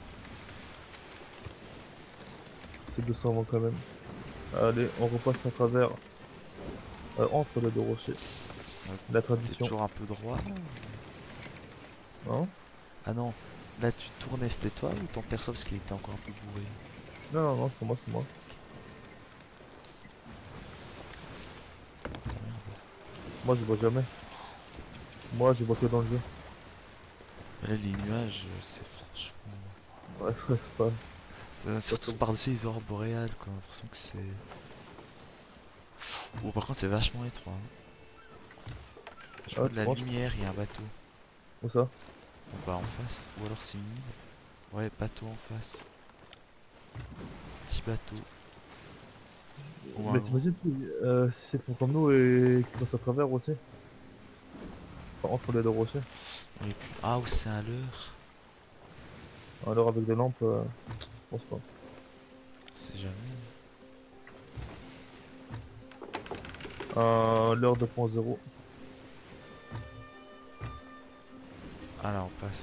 c'est doucement quand même. Allez, on repasse à travers, euh, entre les deux rochers. Ouais, La t'es tradition. toujours un peu droit. Hein? Ah non, là tu tournais, c'était toi ou ton perso parce qu'il était encore un peu bourré? Non, non, non, c'est moi, c'est moi. Moi, je vois jamais. Moi, je vois que dans le jeu. Là, les nuages, euh, c'est franchement. Ouais, ça, c'est pas. Ça, surtout par-dessus les aurores boréales, quoi. On a l'impression que c'est. Bon, par contre, c'est vachement étroit. Hein. Je Ah, vois tu de la penses? lumière, il y a un bateau. Où ça? Bon, bah, en face. Ou alors c'est une île. Ouais, bateau en face. Petit bateau. Ou un Mais gros. t'imagines, euh, si c'est font comme nous et qu'ils passent à travers aussi? Enfin, entre les deux rochers. On est plus... Ah, ou c'est à l'heure. Alors avec des lampes, euh, je pense pas. On sait jamais. Euh, l'heure deux point zéro. Ah, là, on passe.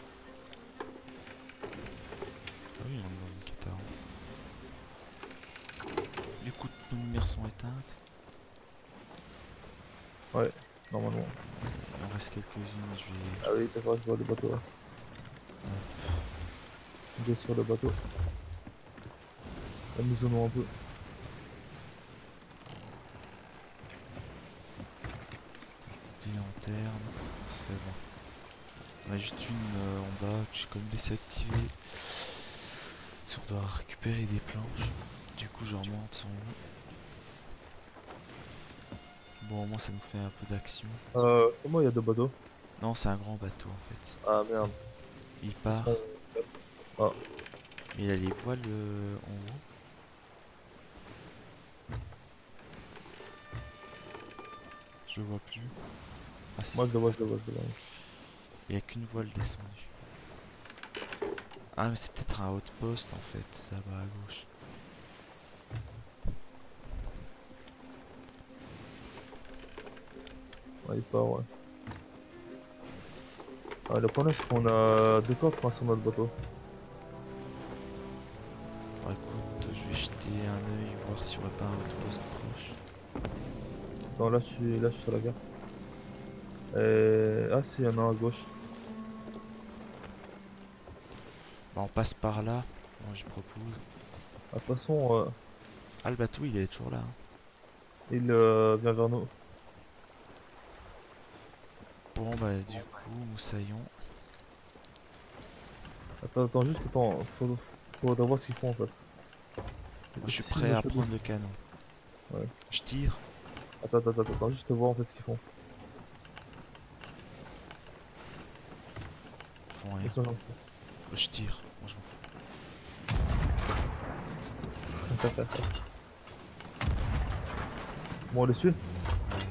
Ah oui, on est dans une quatorze. Du coup, nos lumières sont éteintes. Ouais, normalement. Il en reste quelques-unes. Je vais. Ah oui, d'accord, je vois le bateau là. Deux sur le bateau. Là, nous zoomons un peu. Des lanternes. C'est bon. On a juste une euh, en bas que j'ai quand même laissé activer. Si on doit récupérer des planches. Du coup, je remonte en haut. Bon, au moins, ça nous fait un peu d'action. Euh, c'est moi, il y a deux bateaux. Non, c'est un grand bateau en fait. Ah merde. Il Ils part. sont... Ah, Mais il a les voiles euh, en haut. Je le vois plus. Ah si. moi je le vois, je le vois, je le vois. Il n'y a qu'une voile descendue. Ah, mais c'est peut-être un outpost en fait, là-bas à gauche. Ouais, il part, ouais. Ah, le problème c'est qu'on a deux coffres hein, sur notre bateau. Bon, écoute, je vais jeter un œil, voir s'il n'y aurait pas un outpost proche. Non, là je suis, là, je suis sur la gare. Et... Ah si, il y en a un à gauche. Bah, on passe par là. Moi, je propose. Ah, de toute façon, euh, Ah, le bateau, il est toujours là. Hein. il euh, vient vers nous. Bon, bah, du coup, moussaillon. Attends, attends, juste, attends, faut, faut voir ce qu'ils font en fait. Moi, je suis Si prêt je à fais des- prendre le canon. Ouais. Je tire. Attends, attends, attends, attends, juste voir en fait ce qu'ils font. Ils font rien. Ils sont gentils. Je tire. Moi, je m'en fous. Bon, on les suit. De Ouais.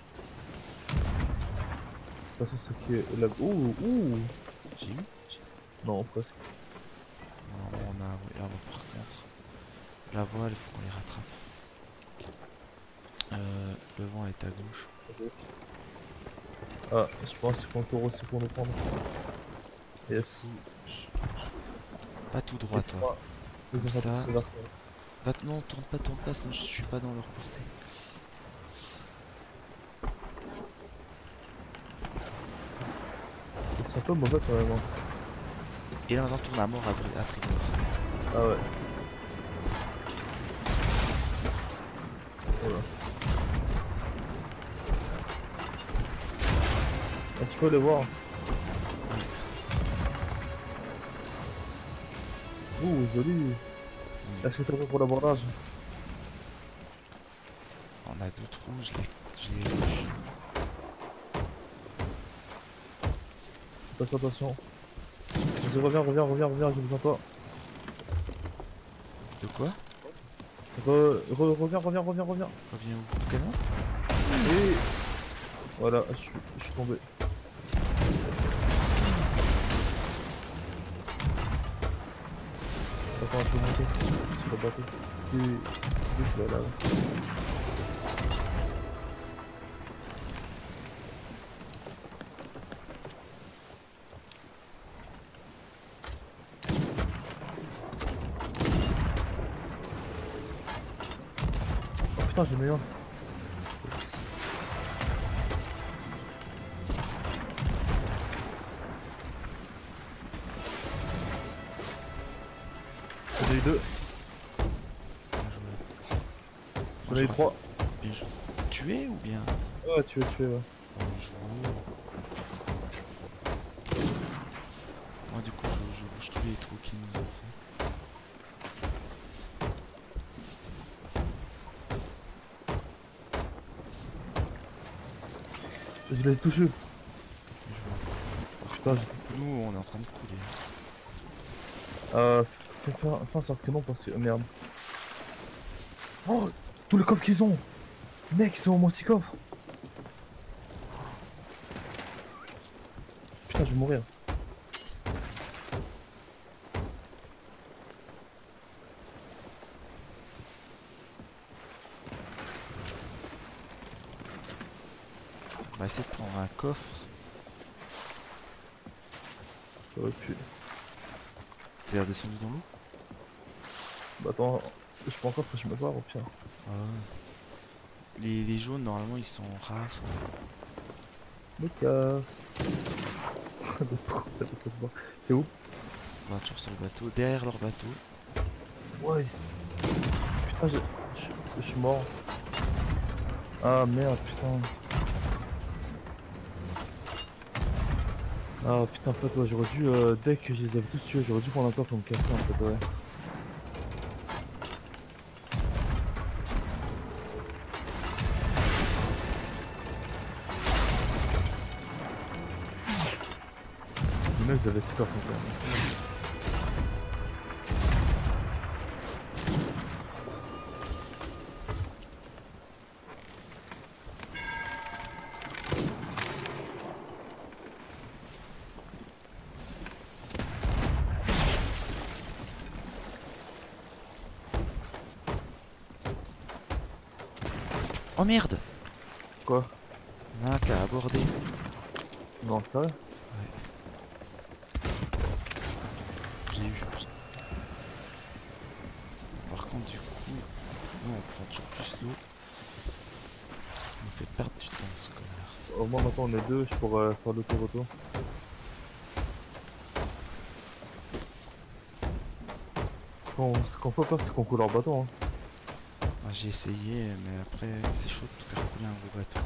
toute façon, c'est qui est là. Ouh, ouh. J'ai eu. Non, presque. Normalement, on a. Oui, ah, bon, par contre, la voile, il faut qu'on les rattrape. Euh, le vent est à gauche. Ah, je pense qu'ils font le tour aussi pour nous prendre. Yes. Je- Pas tout Et droit, toi. trois. Ils Comme ont fait ça. tout ça. Va non, tourne pas, tourne pas, sinon je suis pas dans leur portée. Ils sont pas mauvais quand même. Hein. Et là maintenant tourne à mort à, Bri- à Trigor. Ah ouais. Voilà. Ah, tu peux les voir. Ouh, joli. Oui. Est-ce que t'as fait pour l'abordage? On a deux trous, je les. Je les rouge. Attention, attention. Vas-y, reviens, reviens, reviens, reviens, j'ai besoin de toi. De quoi? Re, re- reviens, reviens, reviens, reviens. Reviens où? Au canon? Et voilà, je suis, je suis tombé. Attends, je peux monter sur le bateau. Oui, oui, je vais là. Oh putain, j'ai mis un. J'en ai eu deux. Bien joué. J'en ai eu J'aurais trois. fait- Bien joué. Tué ou bien? Ouais, tu es tué, ouais. Bien joué. Moi du coup je, je bouge tous les trous qu'ils nous ont fait. Je laisse toucher. Je vois. Par Putain, contre, je... nous on est en train de couler. Euh, fais faire, fais en sorte que non parce que... Merde. Oh, tous les coffres qu'ils ont. Mec, ils sont au moins six coffres. Putain, je vais mourir. On va essayer de prendre un coffre. J'aurais pu. T'es redescendu dans l'eau? Bah attends, je prends encore que je me barre au pire. Ah. Les, les jaunes normalement ils sont rares. Me casse. T'es où? On va toujours sur le bateau, derrière leur bateau. Ouais. Putain, je, je, je suis mort. Ah merde, putain. Ah putain, en fait, ouais, j'aurais dû, euh, dès que je les avais tous tués, j'aurais dû prendre un corps pour me casser en fait, ouais. Les mecs, ils avaient six coffres en fait. Oh merde! Quoi? Il y en a un qui a abordé. Non, ça? Ouais. J'ai eu. Par contre du coup, nous on prend toujours plus l'eau. Il nous fait perdre du temps ce connard. Au moins maintenant on est deux, je pourrais faire l'auto-retour. Ce qu'on ce qu'on peut faire, c'est qu'on coule leur bateau, hein. Moi j'ai essayé mais après c'est chaud de faire couler un gros bateau.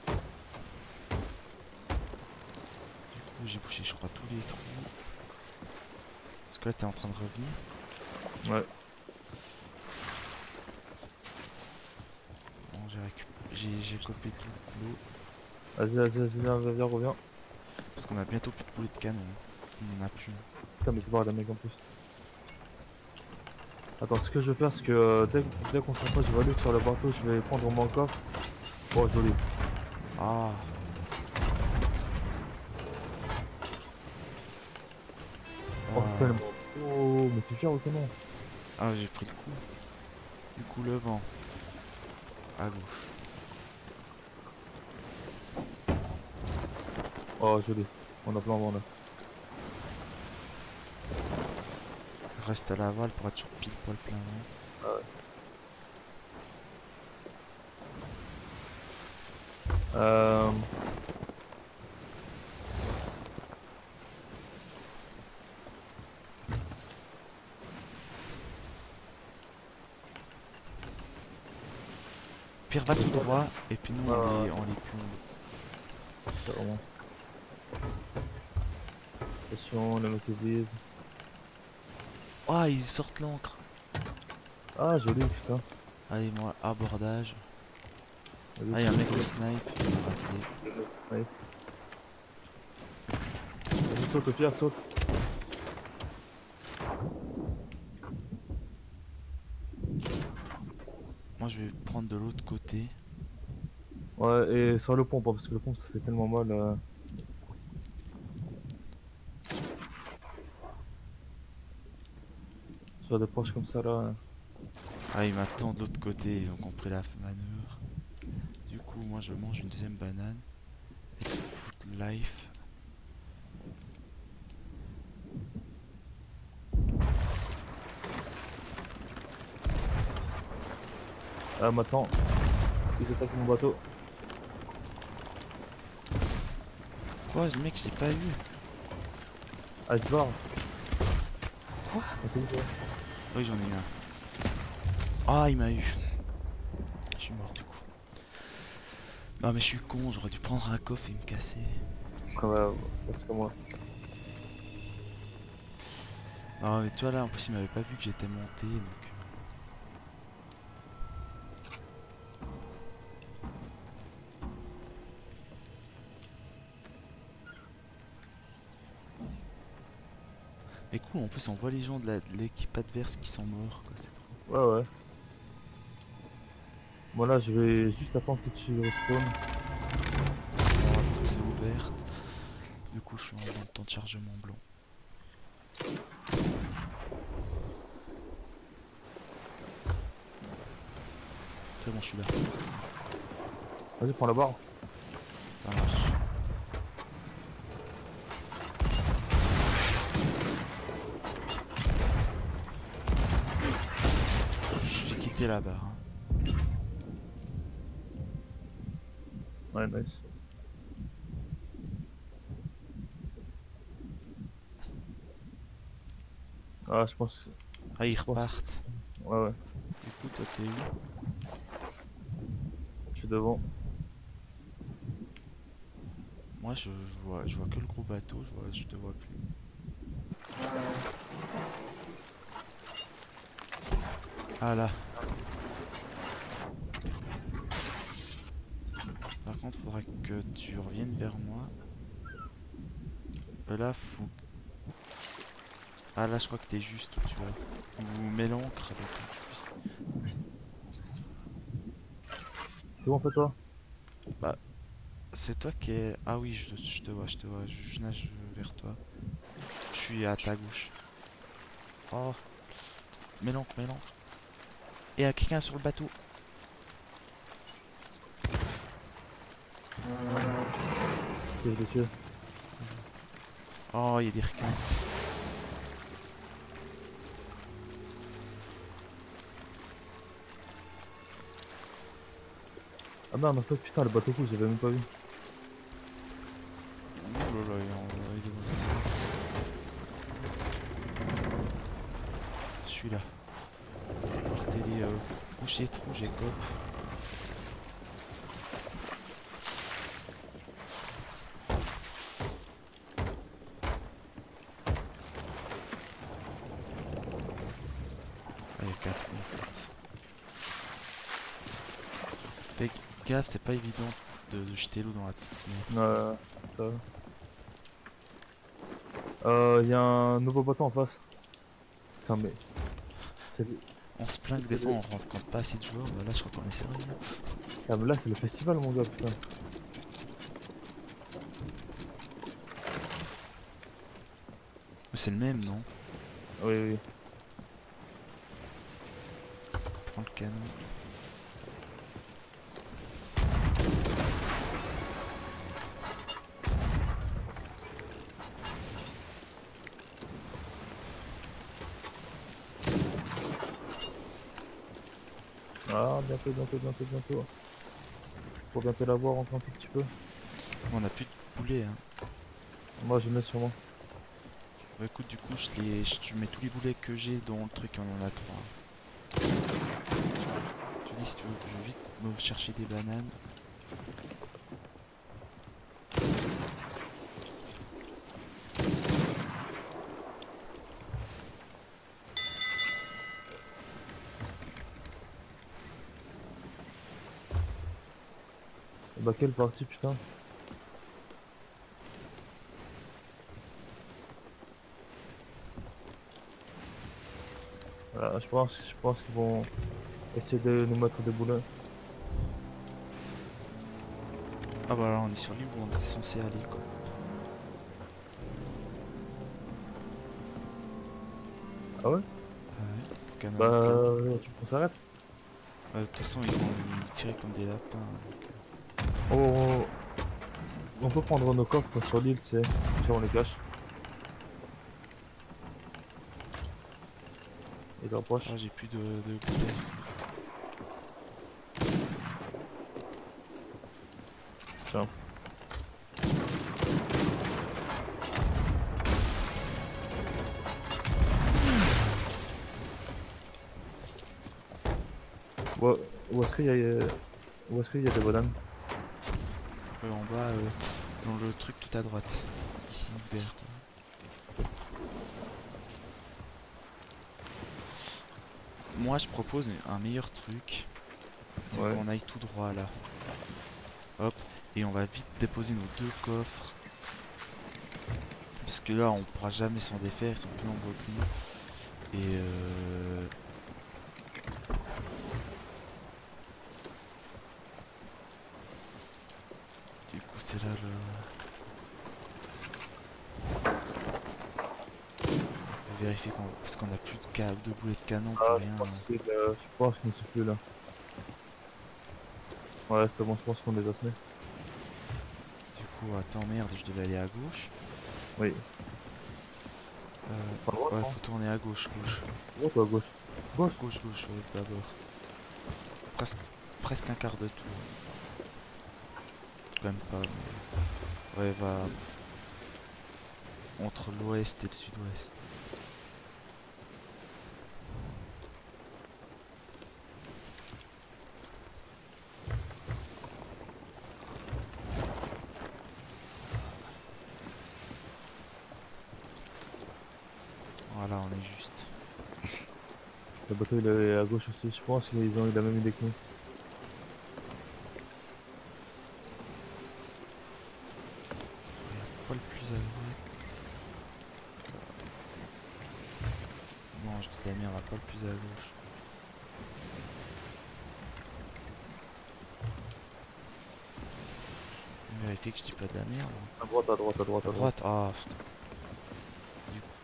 Du coup j'ai bouché je crois tous les trous. Est-ce que là t'es en train de revenir? Ouais. Bon j'ai récupéré, j'ai copé tout l'eau. Vas-y, vas-y, vas-y, viens, viens, viens, reviens. Parce qu'on a bientôt plus de boulets de canon. On en a plus. Putain, mais c'est pas la mec en plus. Attends, ce que je vais faire, c'est que euh, dès, dès qu'on s'en je vais aller sur le bateau, je vais prendre mon coffre. Oh, joli. Ah. Oh, Ah. tellement. Oh, mais tu gères ou que non? Ah j'ai pris le coup. Du coup le vent. À gauche. Oh, joli. On a plein de vent là. Reste à l'aval pour être toujours pile poil plein vent. Ouais. Euh... Pire va tout droit et puis nous Ah, on ouais. les, on les pue. C'est vraiment. Attention, le mec qui vise. Oh ils sortent l'ancre. Ah, joli, putain. Allez moi abordage. Vas-y, Ah y'a un tu- mec de snipe, il a raté. Ouais. Vas-y, saute au pire, saute. Moi je vais prendre de l'autre côté. Ouais, et sur le pont, pas, parce que le pont ça fait tellement mal. Euh... Sur des proches comme ça là. Ah ils m'attendent de l'autre côté, ils ont compris la manœuvre. Du coup moi je mange une deuxième banane. Et tout foot life. Ah, maintenant, ils attaquent mon bateau. Quoi le mec j'ai pas vu. Icebar. Quoi? Ah, t'es où, toi? Oui j'en ai eu un. Ah il m'a eu. Je suis mort du coup. Non mais je suis con, j'aurais dû prendre un coffre et me casser. Ah ouais, ouais, c'est comme moi. Ah mais toi là en plus il m'avait pas vu que j'étais monté donc. Mais cool en plus on voit les gens de la- de l'équipe adverse qui sont morts quoi, c'est trop. Ouais, ouais. Bon, là, je vais juste attendre que tu respawns. Alors, la porte s'est ouverte. Du coup je suis en dans le temps de chargement blanc. C'est bon je suis là. Vas-y, prends la barre. Ça marche. J'ai quitté la barre. Hein. Ouais, nice. Ah, je pense. Ah ils Je pense. repartent. Ouais, ouais. Du coup toi t'es où? Je suis devant. Moi je, je vois je vois que le gros bateau, je vois je te vois plus. Ah là. Par contre faudra que tu reviennes vers moi. Euh, là faut. Ah là je crois que t'es juste où tu vois. Ou mets l'encre le temps que tu puisses. C'est bon, fait toi? Bah c'est toi qui est. Ah oui je, je te vois, je te vois, je, je nage vers toi. Je suis à ta gauche. Oh, mets l'encre, mets l'encre. Et il y a quelqu'un sur le bateau. Je l'ai tué. Oh il y a des requins. Ah merde, en fait, putain, le bateau coup, j'avais même pas vu. Ouh là là, il est en- il est dans un- Je suis là. Portez des euh, couches et trous, j'ai cop. Ah, il y a quatre trous en fait. Fais gaffe, c'est pas évident de, de jeter l'eau dans la petite fenêtre. Euh, ça va. Euh, y a un nouveau bateau en face. Putain, mais. C'est le... On se plaint que des c'est fois le- on rencontre pas assez de joueurs, bah là je crois qu'on est sérieux. Ah, mais là, c'est le festival, mon gars, putain. C'est le même, non? Oui, oui. Prends le canon. Ah, bientôt, bientôt, bientôt, bientôt. Faut bientôt l'avoir encore un tout petit peu. On a plus de boulets, hein. Moi, je mets sur moi. Bah écoute, du coup, je, les, je, tu mets tous les boulets que j'ai dans le truc, on en a trois. Tu dis si tu veux que je vite me chercher des bananes. Bah, quelle partie, putain. Voilà, je pense, je pense qu'ils vont essayer de nous mettre des boulets. Ah bah là, on est sur l'île où on était censé aller, quoi. Ah ouais? Ah ouais, canon, Bah, canon. euh, tu qu'on s'arrête? Euh, De toute façon, ils vont nous tirer comme des lapins. Donc, euh, Oh, on peut prendre nos coffres sur l'île, tu sais. Tiens, on les cache. Ils rapprochent. ah, j'ai plus de, de boulets. Tiens. Où, où est-ce qu'il y a, euh, où est-ce qu'il y a des bananes? Euh, en bas, euh, dans le truc tout à droite. Ici, derrière toi. moi je propose un meilleur truc. C'est Ouais. qu'on aille tout droit là. Hop. Et on va vite déposer nos deux coffres. Parce que là on pourra jamais s'en défaire, ils sont plus nombreux que nous. Et euh... du coup c'est là le... On va vérifier qu'on... Parce qu'on a plus de, ca... de boulets de canon, plus Ah, je rien. pense qu'il euh, je pense qu'il ne sait plus là. Ouais, c'est bon, je pense qu'on les a semés. Du coup, attends, merde, je devais aller à gauche. Oui. Euh... Pas droite, Ouais, non? faut tourner à gauche, gauche. Droite ou à gauche? Gauche. Gauche, gauche, ouais, d'abord. Presque... Presque un quart de tour. Quand même pas, mais... Ouais, va... Entre l'ouest et le sud-ouest. Voilà, on est juste. Le bateau il est à gauche aussi, je pense qu'ils ont eu la même idée que nous. Pas le plus à droite. Non, je dis de la merde, pas le plus à gauche. Vérifier que je dis pas de la merde. À droite, à droite, à droite, À à droite. droite, ah putain. Du coup,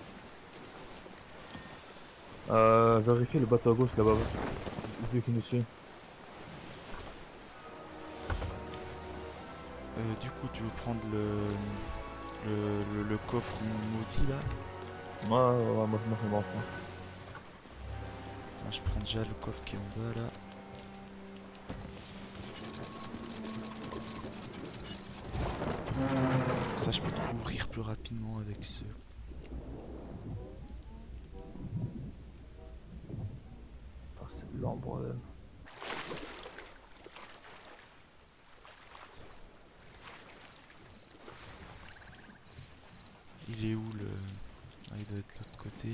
Euh, vérifiez le bateau à gauche là-bas. Vu qu'il nous suit. euh, du coup, tu veux prendre le, le, le, le coffre maudit là? Ouais, ouais, ouais, moi, moi, c'est bon. Moi, je prends déjà le coffre qui est en bas là. Comme ça, je peux te couvrir plus rapidement avec ce. Ah, c'est lent, bordel. Il est où le. Ah, il doit être de l'autre côté.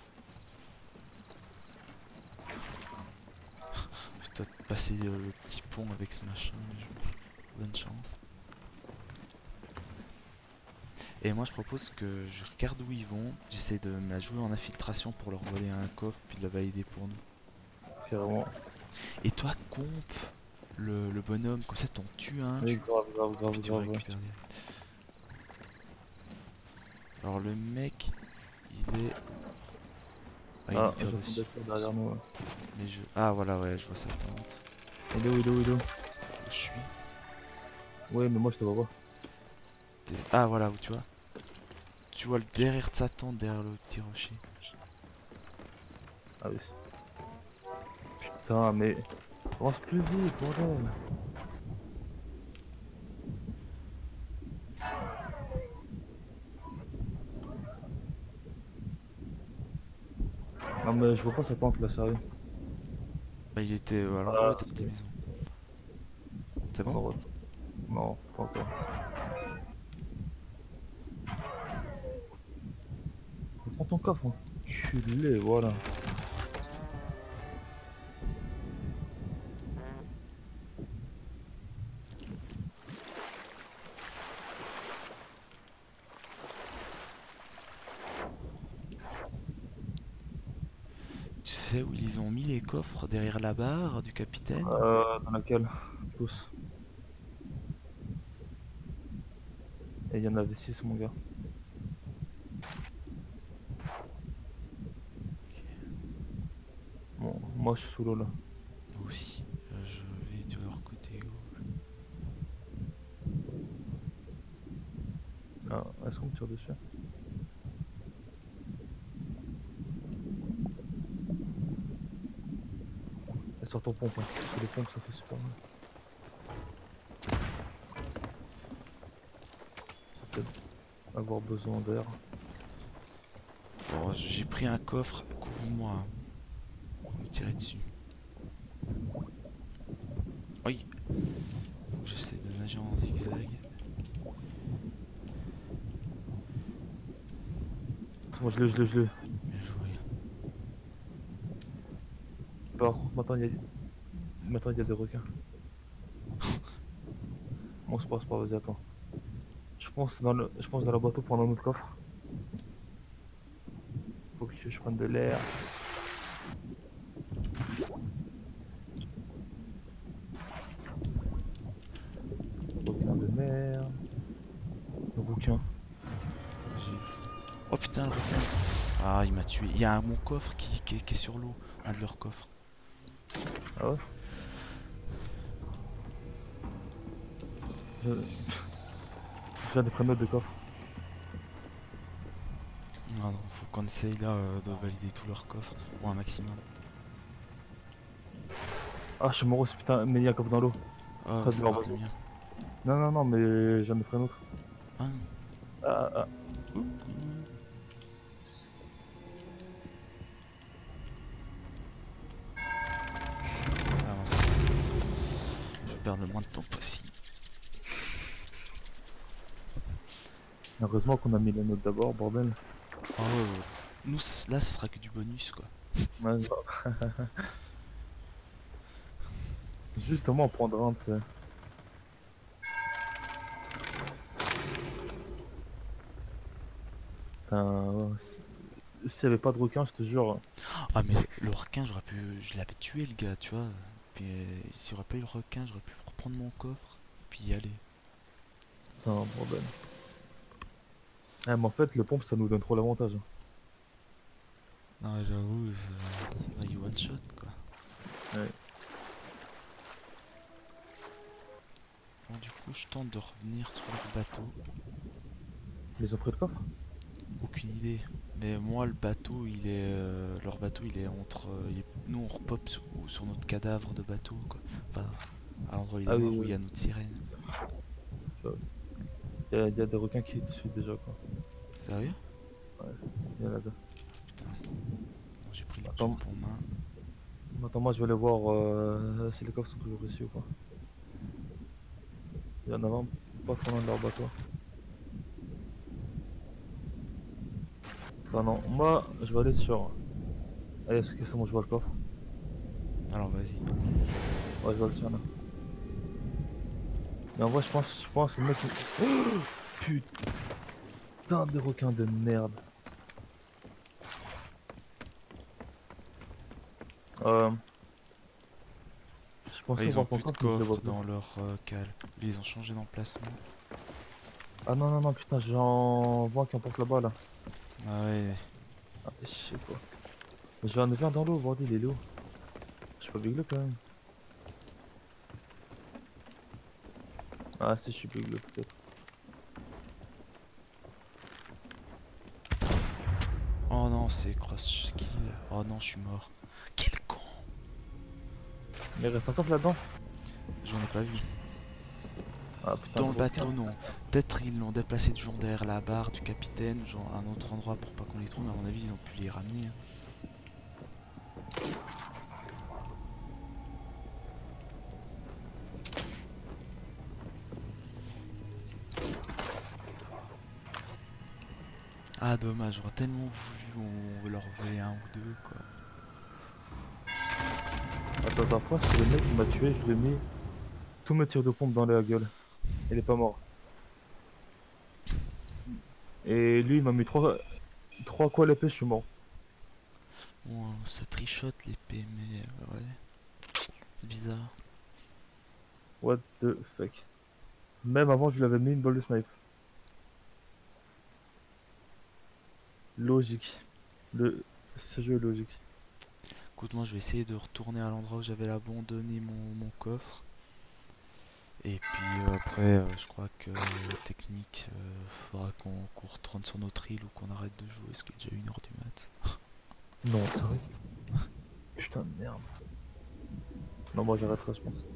Je dois te passer euh, le petit pont avec ce machin. je- Bonne chance. Et moi je propose que je regarde où ils vont, j'essaie de me la jouer en infiltration pour leur voler un coffre puis de le valider pour nous. Carrément. Et toi compe le, le bonhomme, comme ça t'en tues un, Oui, tu, grave, grave, puis grave, tu le grave, ouais. récupères direct. Alors le mec, il est... Ah il nous Ah, tire j'entends dessus. des tirs derrière nous. Ouais. Mais je... Ah voilà ouais, je vois sa tente. Il est où, il est où, il est où? Où je suis? Ouais, mais moi je te vois pas. T'es- Ah voilà où tu vois. Tu vois le derrière de sa tente, derrière le petit rocher. Ah oui. Putain, mais. Avance plus vite, bordel. Non, mais je vois pas sa pente là, sérieux. Bah, il était euh, à l'endroit où Ah, était ta maison. C'est en bon? droite. Non, pas encore. Prends ton coffre, enculé, voilà. Tu sais où ils ont mis les coffres derrière la barre du capitaine? Euh, dans laquelle? Tous. Et il y en avait six, mon gars. Bon, moi je suis sous l'eau là. Moi aussi. Euh, Je vais de leur côté gauche. Ah, est-ce qu'on me tire dessus? Et sur ton pompe, hein. Parce que les pompes ça fait super mal. Ça peut avoir besoin d'air. Bon, j'ai pris un coffre. Couvre-moi. Hein. On va me tirer dessus. Oui. Faut que j'essaie de nager en zigzag. Moi je l'ai, je l'ai, je l'ai. Bien joué. Par contre, maintenant il y a, maintenant il y a des requins. Bon, c'est pas, c'est pas, vas-y, attends. Je pense dans le, je pense dans le bateau pendant notre coffre. Faut que je prenne de l'air. Requin de mer. Requin. J'ai eu faim. Oh putain, le requin. Ah, il m'a tué. Il y a un, mon coffre qui, qui est, qui est sur l'eau. Un de leurs coffres. Ah ouais? Je, je viens de prendre note de coffre. Non, non, faut qu'on essaye là euh, de valider tous leurs coffres. Ou un maximum. Ah, je suis mort aussi, putain, mais il y a un coffre dans l'eau. Oh, Près de c'est leur peut-être le bateau. mien. Non, non, non, mais j'en ai pris un autre. Ah, Ah, ah, coucou. Ah, non, c'est- je perds le moins de temps possible. heureusement qu'on a mis la note d'abord, bordel. Oh, nous, c- là, ce sera que du bonus, quoi. Ouais, grave. Justement, on prendra un de ces. Putain, ouais, si- s'il y avait pas de requin, je te jure. Ah, mais le requin, j'aurais pu. Je l'avais tué, le gars, tu vois. Puis, euh, s'il n'y aurait pas eu le requin, j'aurais pu reprendre mon coffre. Puis y aller. Putain, bordel. Ah, mais en fait, le pompe, ça nous donne trop l'avantage. Non, j'avoue, c'est- on a eu one shot, quoi. Ouais. Bon, du coup, je tente de revenir sur le bateau. Ils ont pris le coffre? Aucune idée. Mais moi, le bateau, il est. euh, leur bateau, il est entre. euh, il est- Nous, on repop sur, sur notre cadavre de bateau, quoi. Enfin, à l'endroit où il est Ah oui, mort, où il y oui. a notre sirène. Il y, a il y a des requins qui te suivent déjà, quoi. Sérieux? Ouais, il y en a deux. Putain. Bon, j'ai pris le Attends, jump en main. attends, moi je vais aller voir euh, si les coffres sont toujours ici ou pas. Il y en a un pas trop loin de leur bateau. Enfin non, moi je vais aller sur. Allez, est-ce que c'est bon, je vois le coffre? Alors, vas-y. Ouais, je vois le tien là. Mais en vrai, je pense, je pense que le mec. il- Putain de requins de merde. Euh. Je Ah, pensais ils ont voir ton plus de coffre, mais je le vois coffre plus. dans leur euh, cale. Ils ont changé d'emplacement. Ah non, non, non, putain, j'en vois qui emporte là-bas là. Ah ouais. Ah, je sais pas. J'en ai vu un dans l'eau, bordel, il est où? Je suis pas bigleux quand même. Ah si, je suis bigleux peut-être. Oh non, c'est cross skill. Oh non, je suis mort. Quel con! Mais il reste un coffre là-dedans? J'en ai pas vu. Ah putain, Dans de le requin. bateau, non. Peut-être ils l'ont déplacé toujours derrière la barre du capitaine, genre à un autre endroit pour pas qu'on les trouve, mais à mon avis, ils ont pu les ramener. Hein. Ah, dommage, j'aurais tellement voulu on leur voler un ou deux, quoi. Attends, attends, pourquoi est-ce que le mec qui m'a tué, je lui ai mis tous mes tirs de pompe dans la gueule? Il est pas mort. Et lui, il m'a mis trois, trois coups à l'épée, je suis mort. Bon, ça trichote l'épée, mais euh, ouais. C'est bizarre. What the fuck. Même avant, je lui avais mis une balle de snipe. Logique. Le... Ce jeu est logique. Écoute, moi je vais essayer de retourner à l'endroit où j'avais abandonné mon, mon coffre. Et puis euh, après, euh, je crois que euh, technique, euh, faudra qu'on qu'on retourne sur notre île ou qu'on arrête de jouer, parce qu'il est déjà une heure du mat. Non, sérieux? Putain de merde. Non, moi j'arrêterai, je pense.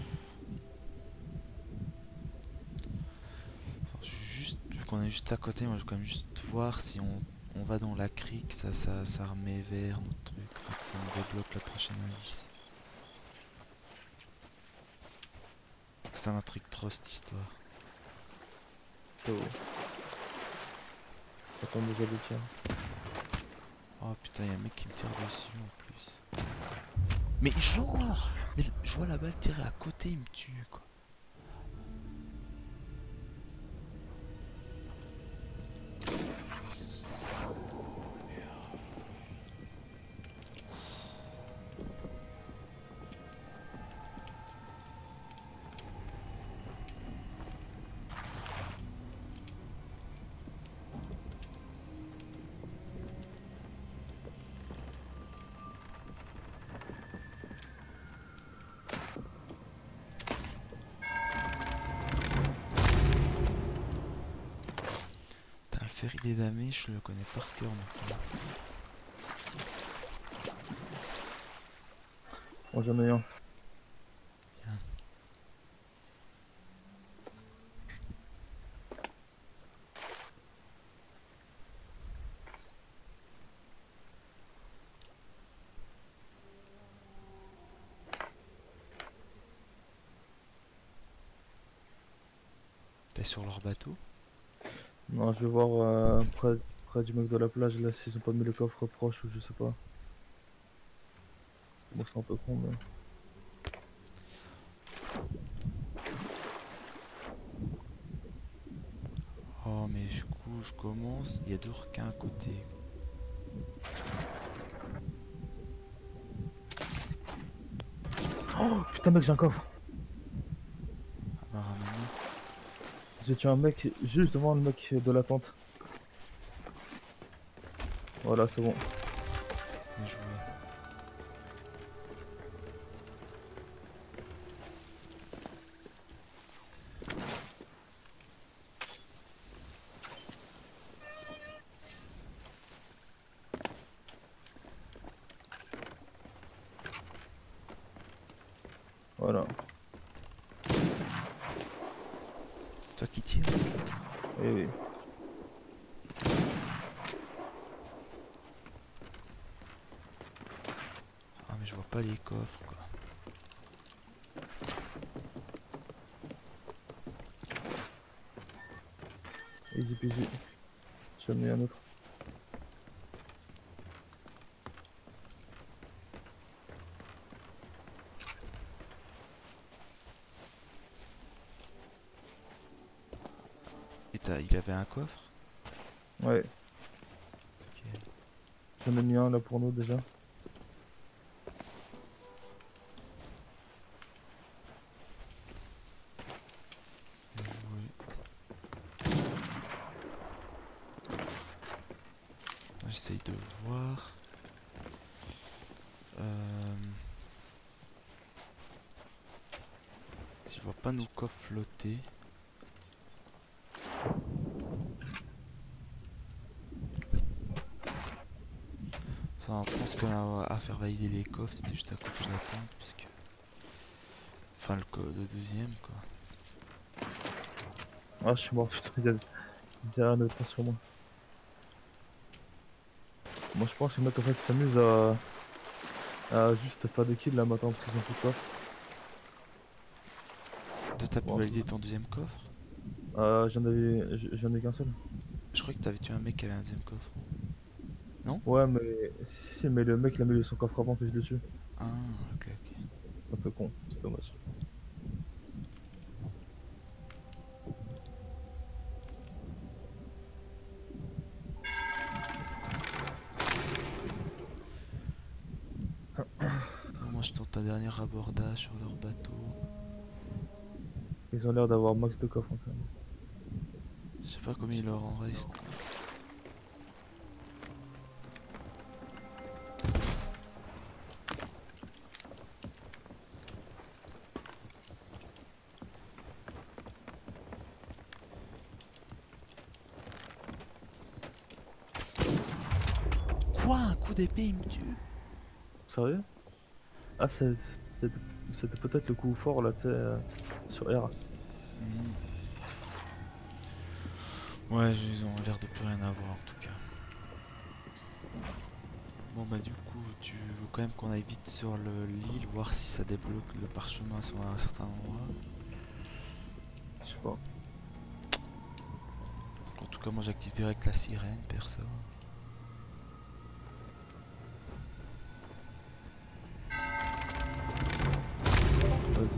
Attends, je suis juste, vu qu'on est juste à côté, moi je vais quand même juste voir si on, on va dans la crique, ça, ça, ça remet vert notre truc, fait que ça me débloque la prochaine indice. Parce que ça m'intrigue trop cette histoire. Oh. Attends, déjà le tien. Oh putain, y'a un mec qui me tire dessus en plus. Mais genre, mais je vois la balle tirer à côté, il me tue quoi. Putain, le ferry des damés, je le connais par cœur maintenant. Moi j'en ai un. Bien. T'es sur leur bateau? Non, je vais voir euh, près, près du mec de la plage là s'ils ont pas mis le coffre proche ou je sais pas. Bon, c'est un peu con, mais. Oh mais du coup je commence, il y a deux requins à côté. Oh putain, mec, j'ai un coffre. Ah bah ramène-le. J'ai tué un mec juste devant le mec de la tente. Voilà, c'est bon. Bien joué. Voilà. Toi qui tires? Et oui. Ah mais je vois pas les coffres quoi. Easy peasy. J'en ai un autre. Et t'as, il avait un coffre? Ouais. Ok. J'en ai mis un là pour nous déjà. Bien joué. J'essaye de voir. Euh... Si je vois pas nos coffres flotter. Ça, je pense qu'à à faire valider les coffres, c'était juste à côté de la tente, puisque... Enfin, le, co- le deuxième, quoi. Ah, je suis mort, putain, il y a, il y a un autre sur moi. Moi, je pense que les mecs en fait ils s'amusent à, à juste faire des kills là maintenant parce qu'ils ont plus de coffre. Toi, t'as pu Bon, valider ton deuxième coffre? euh, j'en avais, j'en ai qu'un seul. Je croyais que t'avais tué un mec qui avait un deuxième coffre. Non? Ouais, mais si, si, si, mais le mec il a mis son coffre avant que je le tue. Ah, ok, ok. C'est un peu con, c'est dommage. Bon, moi, je tente un dernier abordage sur leur bateau. Ils ont l'air d'avoir max de coffres quand même. Je sais pas combien il leur en reste, quoi. Quoi? Un coup d'épée, il me tue? Sérieux? Ah, c'est- c'était c'était peut-être le coup fort là, tu sais, euh, sur R. Hmm. Ouais, ils ont l'air de plus rien avoir, en tout cas. Bon, bah, du coup, tu veux quand même qu'on aille vite sur le- l'île, voir si ça débloque le parchemin sur un certain endroit. Je sais pas. En tout cas, moi, j'active direct la sirène, perso.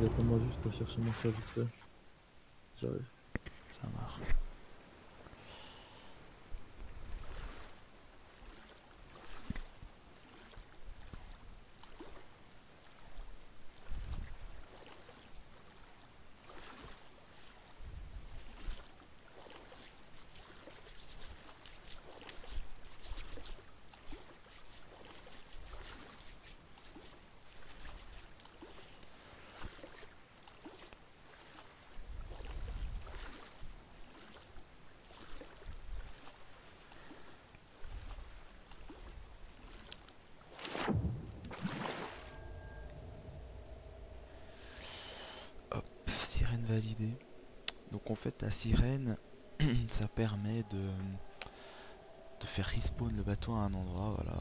Vas-y, attends-moi juste à chercher mon chat vite fait. J'arrive. Ça marche. Hop, sirène validée. Donc en fait la sirène, ça permet de, de faire respawn le bateau à un endroit, voilà.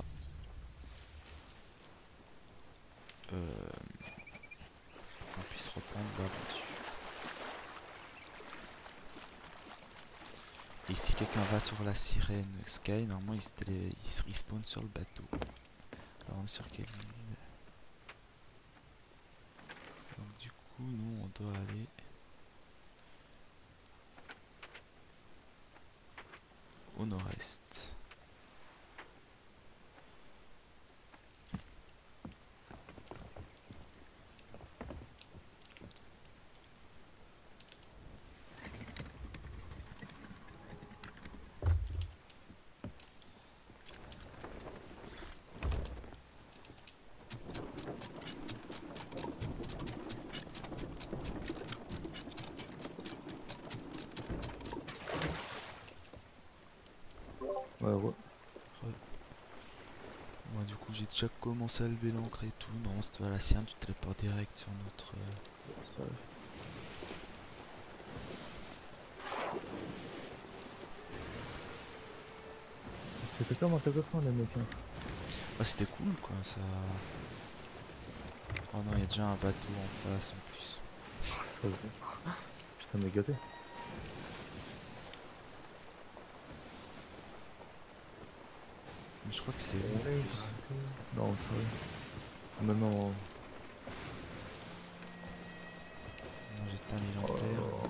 Euh, pour qu'on puisse reprendre l'aventure. Et si quelqu'un va sur la sirène Sky, normalement il se, télé... il se respawn sur le bateau. Alors on est sur quelle île? Donc du coup nous on doit aller au nord-est. Ouais, ouais. Moi du coup j'ai déjà commencé à lever l'ancre et tout. Non, si tu vas à la sirène, tu te téléportes direct sur notre... euh, Ça arrive. C'était quand même intéressant les mecs. Hein. Ah, c'était cool quoi, ça... Oh non, il y a déjà un bateau en face en plus. Ça va. Putain, mais gâté. Mais je crois que c'est où en plus. Non, ça va. Maintenant. Non, j'ai terminé en terre. Oh.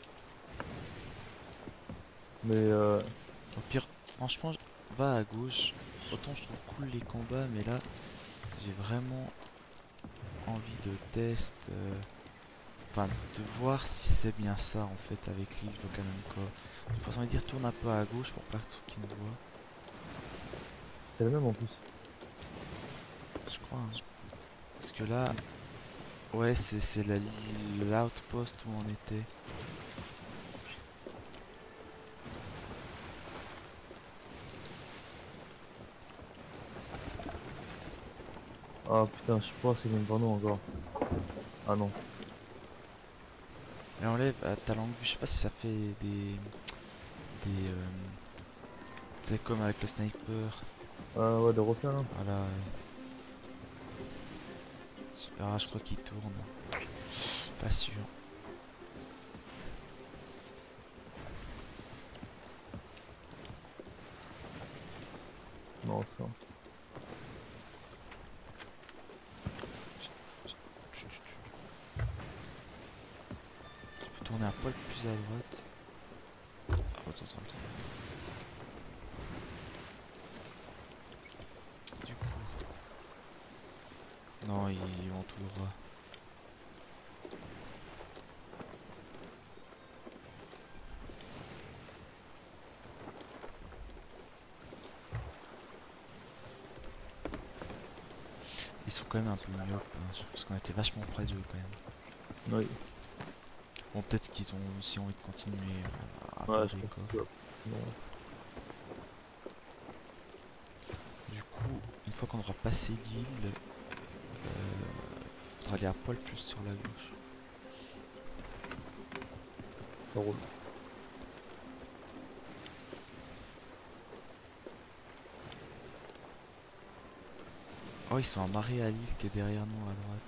Mais euh. Au pire, franchement, va à gauche. Autant je trouve cool les combats, mais là, j'ai vraiment envie de test. euh, Enfin, de, de voir si c'est bien ça en fait avec l'île Volcanomico. J'ai pas envie de dire tourne un peu à gauche pour pas que truc qui nous voit. C'est le même en plus. Je crois. Hein. Parce que là, ouais, c'est c'est la l'île- l'outpost où on était. Ah putain, je sais pas si vient devant nous encore. Ah non. Et enlève à ta langue, je sais pas si ça fait des. Des. Euh, tu sais, comme avec le sniper. Ah ouais, de refaire là. Voilà. Ouais. Ah, je crois qu'il tourne. Pas sûr. Non, ça. Tu peux tourner un poil plus à droite. Ah, attends, attends, attends. Du coup. Non, ils vont tout droit. Ils sont quand même un peu myopes, hein, parce qu'on était vachement près d'eux quand même. Oui. Bon, peut-être qu'ils ont aussi envie de continuer à Ouais, avoir je des pense que coffres. c'est bon. Du coup, une fois qu'on aura passé l'île, euh, faudra aller à poil plus sur la gauche. Ça roule. Oh, ils sont amarrés à l'île qui est derrière nous à droite.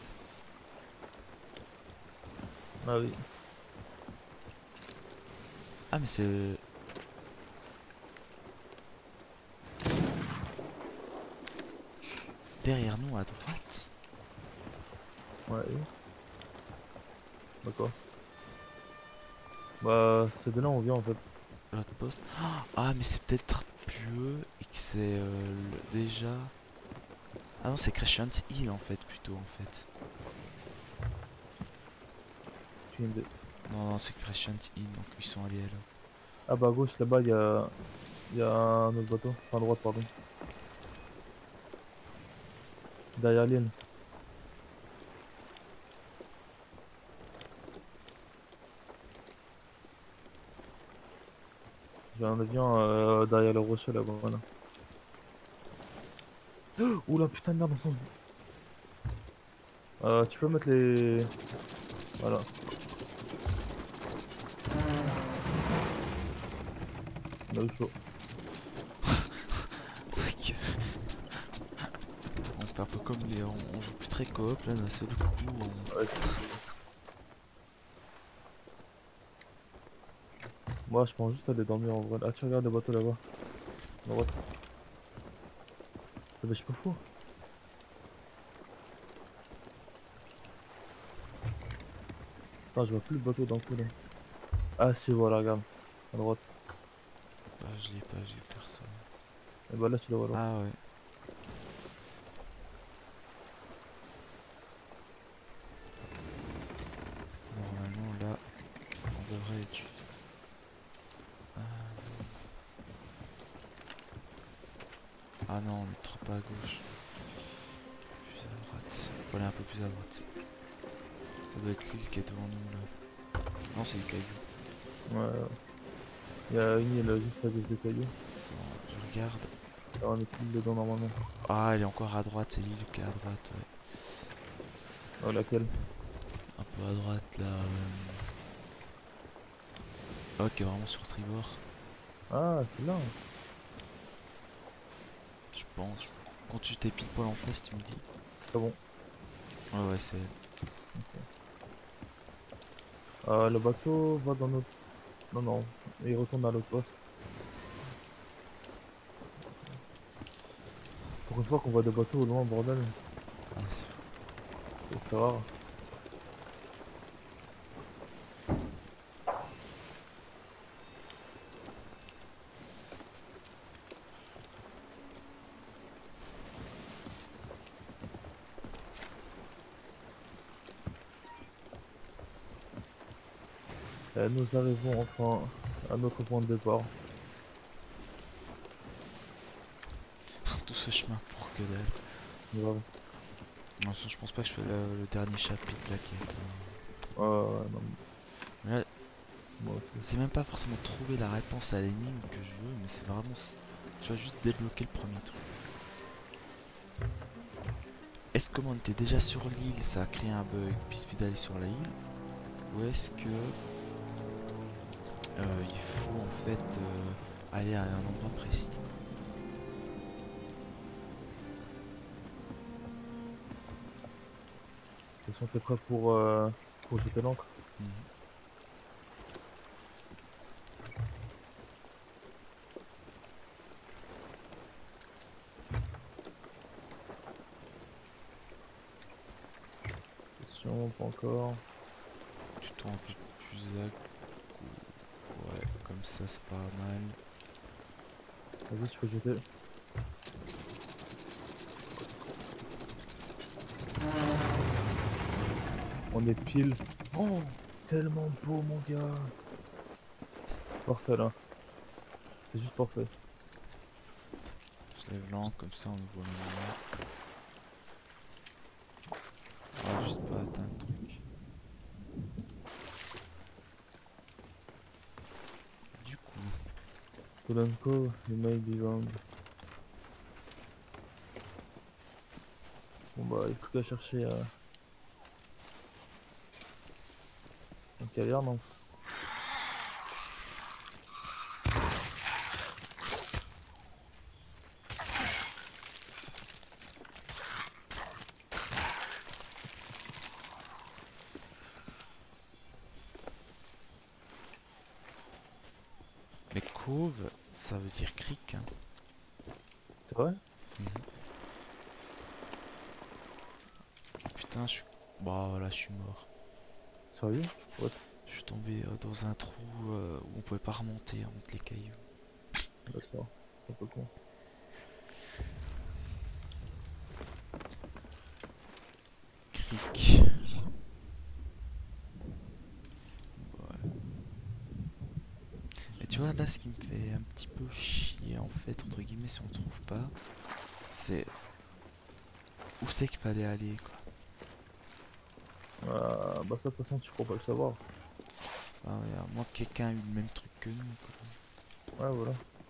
Ah oui. Ah, mais c'est... Derrière nous à droite? Ouais. D'accord. Bah, c'est de là où on vient en fait. L'outpost. Ah, mais c'est peut-être pieux et que c'est euh, le- déjà. Ah non, c'est Crescent Hill en fait, plutôt en fait. J'ai une idée. Non, non, c'est Crescent Hill, donc ils sont allés là. Ah bah à gauche là-bas il y a... y a un autre bateau. Enfin à droite pardon. Derrière l'île. J'ai un avion euh, derrière le rocher là-bas. Voilà. Oula putain de merde dans son... Euh, tu peux mettre les... Voilà. On a eu chaud. C'est que. On fait un peu comme les. On, on joue plus très coop là, d'un seul coup. On... Ouais. Moi je pense juste aller dormir en vrai. Ah tu regardes le bateau là-bas. À droite. Ah bah je suis pas fou. Attends je vois plus le bateau d'un coup là. Ah si voilà regarde. À droite. Ah, je l'ai pas, j'ai personne. Et bah là tu le vois là. Ah ouais. Normalement là, on devrait être. Ah, ah non, on est trop pas à gauche. Plus à droite. Faut aller un peu plus à droite. Ça doit être l'île qui est devant nous là. Non, c'est les cailloux. Ouais. Il y a une île juste à gauche des cailloux. Attends, je regarde. Il y aura une autre île dedans normalement. Ah, elle est encore à droite, c'est l'île qui est à droite, ouais. Oh laquelle? Un peu à droite là. Euh... Ok, vraiment sur tribord, Ah c'est là. je pense. Quand tu t'es pile poil en face, tu me dis. C'est bon. Ouais, ouais, c'est. Euh, le bateau va dans notre... Non non. Il retourne à l'autre poste. Pour une fois qu'on voit des bateaux au loin bordel. Ah, c'est- C'est c'est rare. Et nous arrivons enfin à notre point de départ. Tout ce chemin pour que dalle. Grave. De toute façon, je pense pas que je fais le, le dernier chapitre là qui est. Ouais, ouais, non, Mais là, moi aussi. c'est même pas forcément trouver la réponse à l'énigme que je veux, mais c'est vraiment. Tu vas juste débloquer le premier truc. Est-ce que comme on était déjà sur l'île, ça a créé un bug, puis il suffit d'aller sur la île? Ou est-ce que euh, il faut en fait euh, aller à un endroit précis? De toute façon, t'es prêt pour, euh, pour jeter l'encre? Mhm. Attention, pas encore. Tu tournes un peu plus à gau- ouais, comme ça c'est pas mal. Vas-y, tu peux jeter. On est pile. Oh, tellement beau, mon gars. Parfait là. C'est juste parfait. Je lève l'encre comme ça on nous voit mieux. Ah, juste pas atteindre le truc. Du coup, Golden Cove, you may be wrong. Bon bah, il faut qu'à chercher euh, un caverne, non? mais cove, ça veut dire cric. Hein. C'est vrai? Mhm. Putain, je suis. Bah voilà, je suis mort. Sérieux? What? Je suis tombé euh, dans un trou euh, où on pouvait pas remonter entre les cailloux. D'accord. C'est un peu con. Cric. Ouais. Et tu vois, là, ce qui me fait un petit peu chier, en fait, entre guillemets, si on trouve pas, c'est où c'est qu'il fallait aller, quoi. Euh, bah ça de toute façon tu pourras pas le savoir. Enfin, ouais, à moins que quelqu'un ait eu le même truc que nous, quoi. Ouais voilà.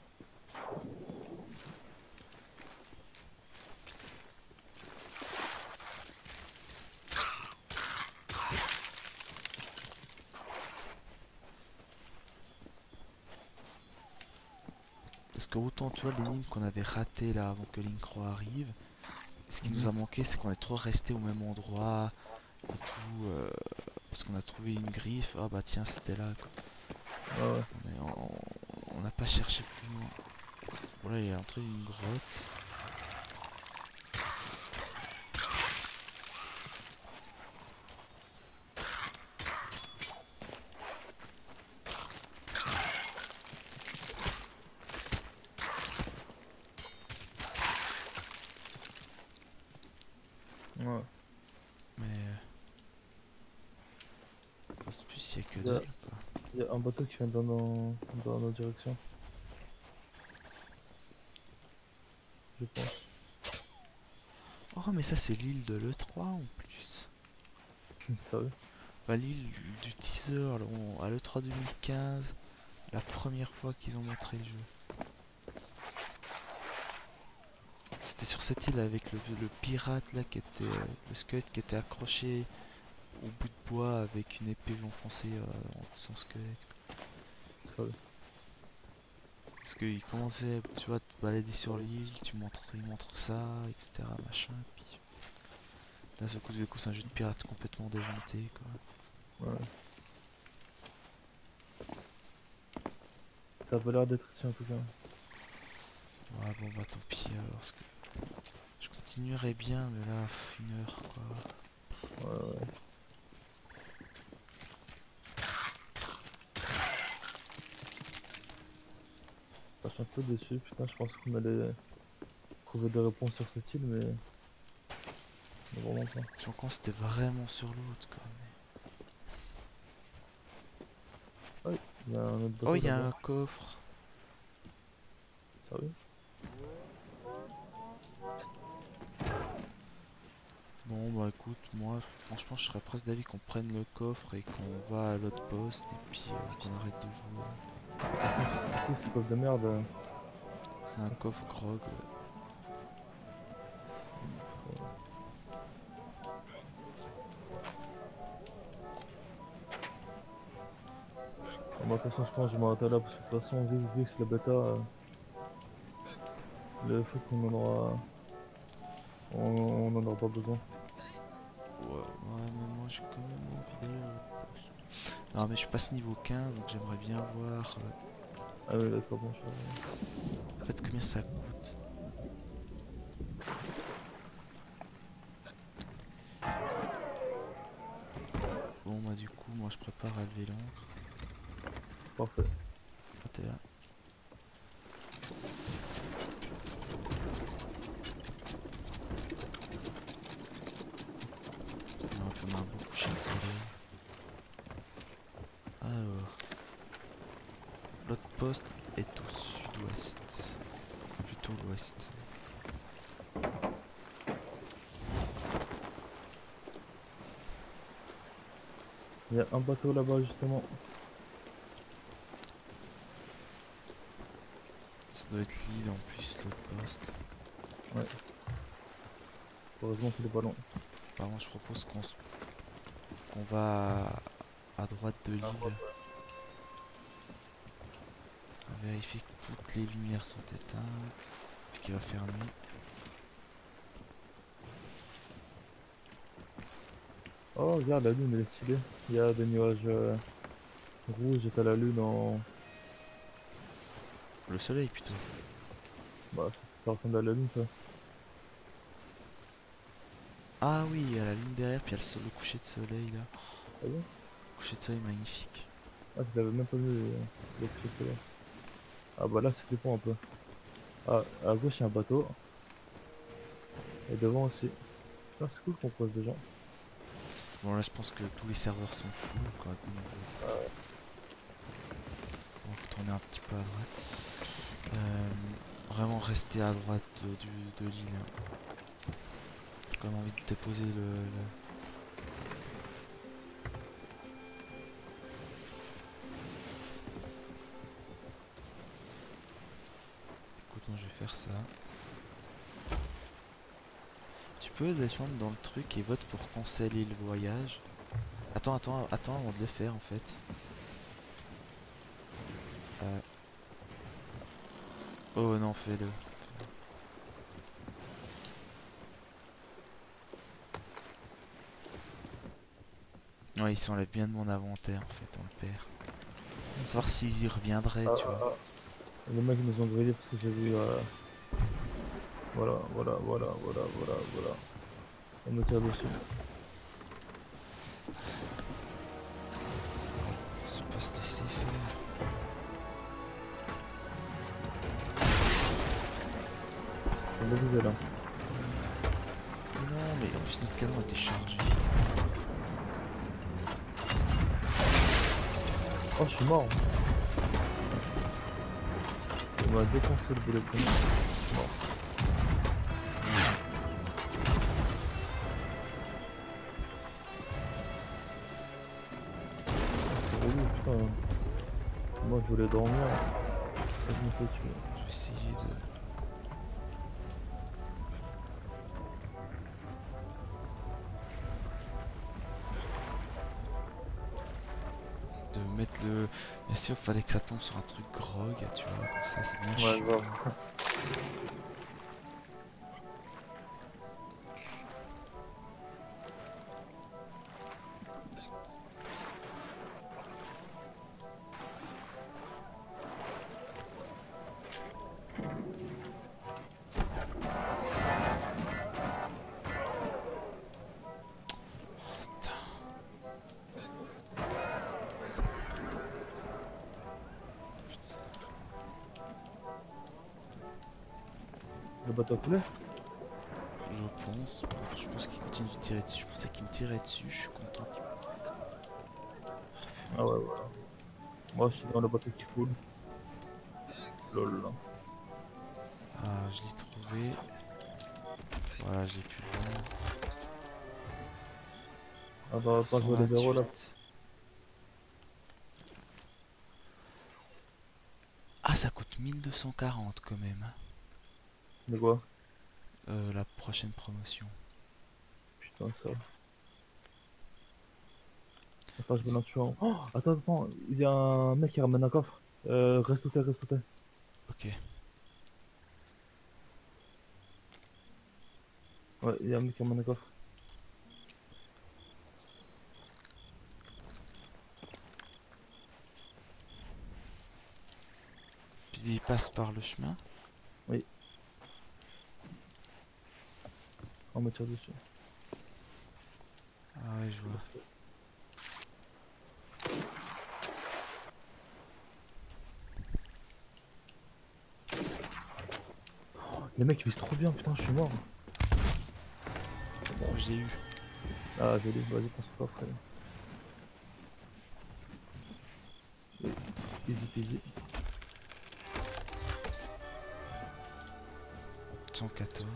Parce que autant, tu vois, l'énigme qu'on avait ratée là avant que Linkro arrive, ce qui nous Mhm. a manqué, c'est qu'on est trop resté au même endroit et tout. euh, parce qu'on a trouvé une griffe, ah bah tiens, c'était là, quoi. Ouais ouais. On est- on- on n'a pas cherché plus loin. Bon, là, il est entré une grotte. Ouais. Mais euh, je pense plus s'il y a que Il y a, dalle, quoi. il y a un bateau qui vient dans nos, dans notre direction, je pense. Oh, mais ça, c'est l'île de l'E trois en plus. Sérieux? Enfin, l'île du teaser là, on- à l'E trois deux mille quinze, la première fois qu'ils ont montré le jeu. C'était sur cette île avec le, le pirate là qui était. euh, le squelette qui était accroché au bout de bois avec une épée enfoncée euh, dans son squelette. Sérieux? Parce qu'il commençait, tu vois, à te balader sur l'île, tu montres, il montre ça, et cetera. Machin, puis d'un seul coup, du coup, c'est un jeu de pirate complètement déjanté, quoi. Ouais. Ça avait l'air d'être ici en tout cas. Ouais, bon, bah tant pis alors, parce que je continuerais bien, mais là, pff, une heure, quoi. Ouais ouais. Enfin, je suis un peu déçu, putain, je pense qu'on allait trouver des réponses sur cette île, mais, mais vraiment pas. Tu vois, quand c'était vraiment sur l'autre, quoi. Ouais, il y a un autre Oh, bateau il y a là-bas. un coffre. Sérieux? Bon, bah écoute, moi, franchement, je serais presque d'avis qu'on prenne le coffre et qu'on va à l'autre poste et puis euh, qu'on arrête de jouer. Par contre, ici, c'est coffre de merde. euh, C'est un coffre grog. Ouais. Bon, bah, de toute façon, je pense que je m'arrête là parce que de toute façon, vu, vu que c'est la bêta, euh, le truc qu'on en aura. On, on en aura pas besoin. Ouais, ouais, mais moi j'ai quand même envie d'aller à l'autre poste. Non, mais je passe niveau quinze, donc j'aimerais bien voir euh, Ah oui, d'accord, bon, je... en fait combien ça coûte. Bon, bah du coup, moi je prépare à lever l'ancre. Parfait. Ah, t'es là. On va faire un beau coucher de soleil. Alors, l'autre poste est au sud-ouest. Plutôt l'ouest. Il y a un bateau là-bas, justement. Ça doit être l'île en plus, l'autre poste. Ouais. Heureusement qu'il est pas long. Par contre, je propose qu'on se... qu'on va à... à droite de l'île. On vérifie que toutes les lumières sont éteintes. Puis qu'il va faire nuit. Oh, regarde, la lune, elle est stylée. Il y a des nuages euh, rouges et t'as la lune en... Le soleil plutôt. Bah, ça, ça ressemble à la lune, ça. Ah oui, il y a la lune derrière, puis il y a le, so- le coucher de soleil là. Ah bon? coucher de soleil magnifique. Ah, tu l'avais même pas vu euh, le coucher de soleil. Ah bah là c'est flippant un peu. Ah, à gauche il y a un bateau. Et devant aussi. Ah, c'est cool qu'on croise des gens. Bon là je pense que tous les serveurs sont full quoi. Donc, Ah, ouais. on va retourner un petit peu à droite. Euh, vraiment rester à droite de, du- de l'île. Hein. J'ai quand même envie de déposer le... le- Écoute, moi je vais faire ça. Tu peux descendre dans le truc et vote pour canceller le voyage. Attends, attends, attends avant de le faire en fait. Euh... Oh non, fais-le. Ouais, il s'enlève bien de mon inventaire en fait, on le perd. Savoir s'il reviendrait, Ah, tu vois. ah, ah. Les mecs ils nous ont grillé parce que j'ai vu. Euh... Voilà, voilà, voilà, voilà, voilà, voilà. On me tire dessus. On se pas se laisser faire. On le visait là. Non, mais en plus notre canon était chargé. Oh, je suis mort. On m'a défoncé le boulet de canon. Je suis mort. C'est relou, putain. Moi je voulais dormir. Et je me fais tuer. Je vais essayer de... de mettre le... Bien sûr, fallait que ça tombe sur un truc grog, tu vois, comme ça c'est bien Ouais, chaud. grave. Putain. Putain. Le bateau a coulé? Je pense. Je pense qu'il continue de tirer dessus. Je pensais qu'il me tirait dessus. Je suis content qu'il... Ah ouais, voilà. Moi je suis dans le bateau qui coule. Lol. Ah, je l'ai trouvé. Voilà, j'ai pu le vendre. Ah bah, pas jouer les zéros là. cent vingt-huit. Ah, ça coûte mille deux cent quarante quand même. Hein. De quoi? Euh, la prochaine promotion. Putain, ça. Attends, je vais l'en tuer un. Oh, attends, attends, il y a un mec qui ramène un coffre. Euh, reste où t'es, reste où t'es. Ok. Ouais, il y a un mec qui ramène un coffre. Puis il passe par le chemin. Oui, on me tire dessus. Ah ouais, je vois. Les mecs ils visent trop bien, putain, je suis mort. Bon, j'ai eu. Ah, joli, vas-y, prends ce coffre. Allez. Easy peasy. cent quatorze.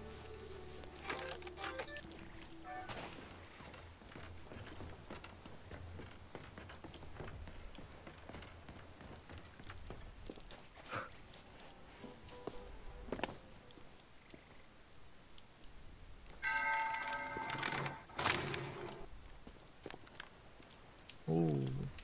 Oh.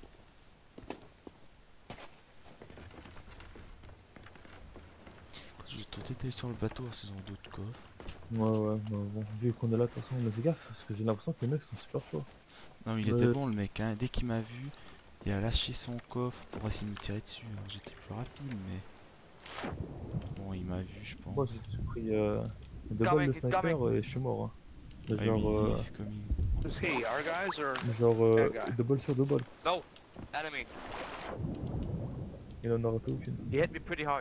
Je vais tenter d'aller sur le bateau voir s'ils ont d'autres coffres. Ouais, ouais, bah, bon, vu qu'on est là, de toute façon, on a fait gaffe, parce que j'ai l'impression que les mecs sont super chauds. Non, mais il était Ouais, bon le mec, hein. Dès qu'il m'a vu, il a lâché son coffre pour essayer de me tirer dessus. Alors j'étais plus rapide, mais bon, il m'a vu, je moi pense. j'ai pris euh, deux balles de sniper et je suis mort. Hein. Mais Ah oui, genre, mais euh, he's coming. Who's he? Our guys or Genre, euh, that guy? double sur double. No, enemy. Il en a raté aucune. He hit me pretty hard.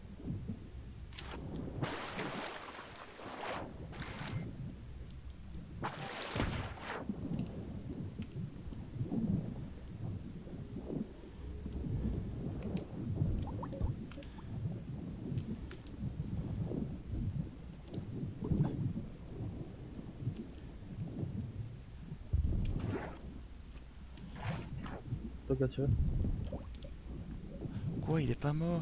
Toi qui as tiré? Quoi, il est pas mort?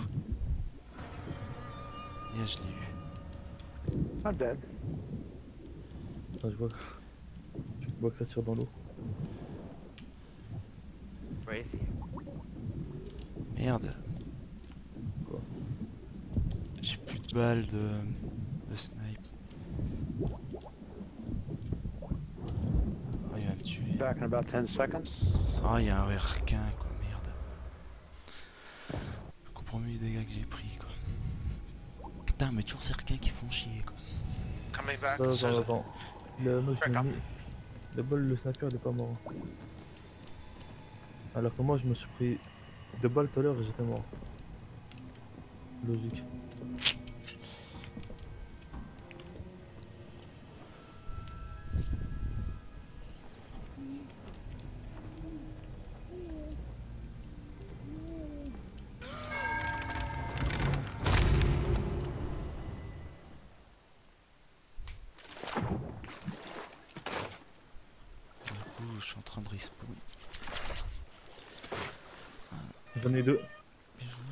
Yeah, je l'ai eu. I'm dead. Ah, je vois. Je vois que ça tire dans l'eau. Where is he? Merde. Quoi? J'ai plus de balles de, de snipe. Oh, il va me tuer. Back in about ten seconds. Oh, il y a un requin, quoi, merde. Je comprends mieux les dégâts que j'ai pris, quoi. Putain, mais toujours ces requins qui font chier, quoi. Coming back. Attends, There's attends, a- attends. Le, moi, je Back l'ai up. mis. Le bol, le sniper, il est pas mort. Alors que moi, je me suis pris deux balles tout à l'heure et j'étais mort. Logique. Du coup, je suis en train de respawn. J'en ai deux. Bien joué.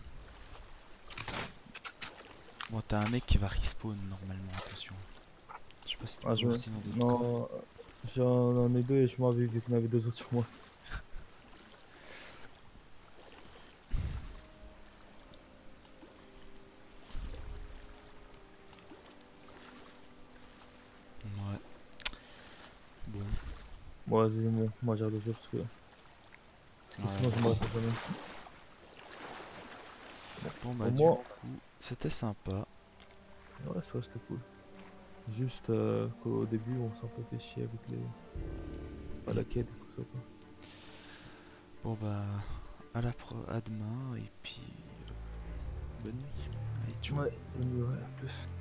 Bon, t'as un mec qui va respawn normalement, attention. Je sais pas si tu Ah, peux je... voir sinon d'autres coffres. Non, j'en ai deux et je m'en avais vu qu'il y en avait deux autres sur moi. Ouais. Bon. Bon, vas-y, bon, moi j'ai le jeu parce que Ouais, sinon je me rappelle jamais. bon bah Au du moins- coup, c'était sympa. Ouais, ça c'était cool. Juste euh, qu'au début on s'en fait chier avec les. Pas la quête et tout ça quoi. Bon bah, à la pro à demain et puis euh, bonne nuit. Allez, ciao. Ouais, ouais, à plus.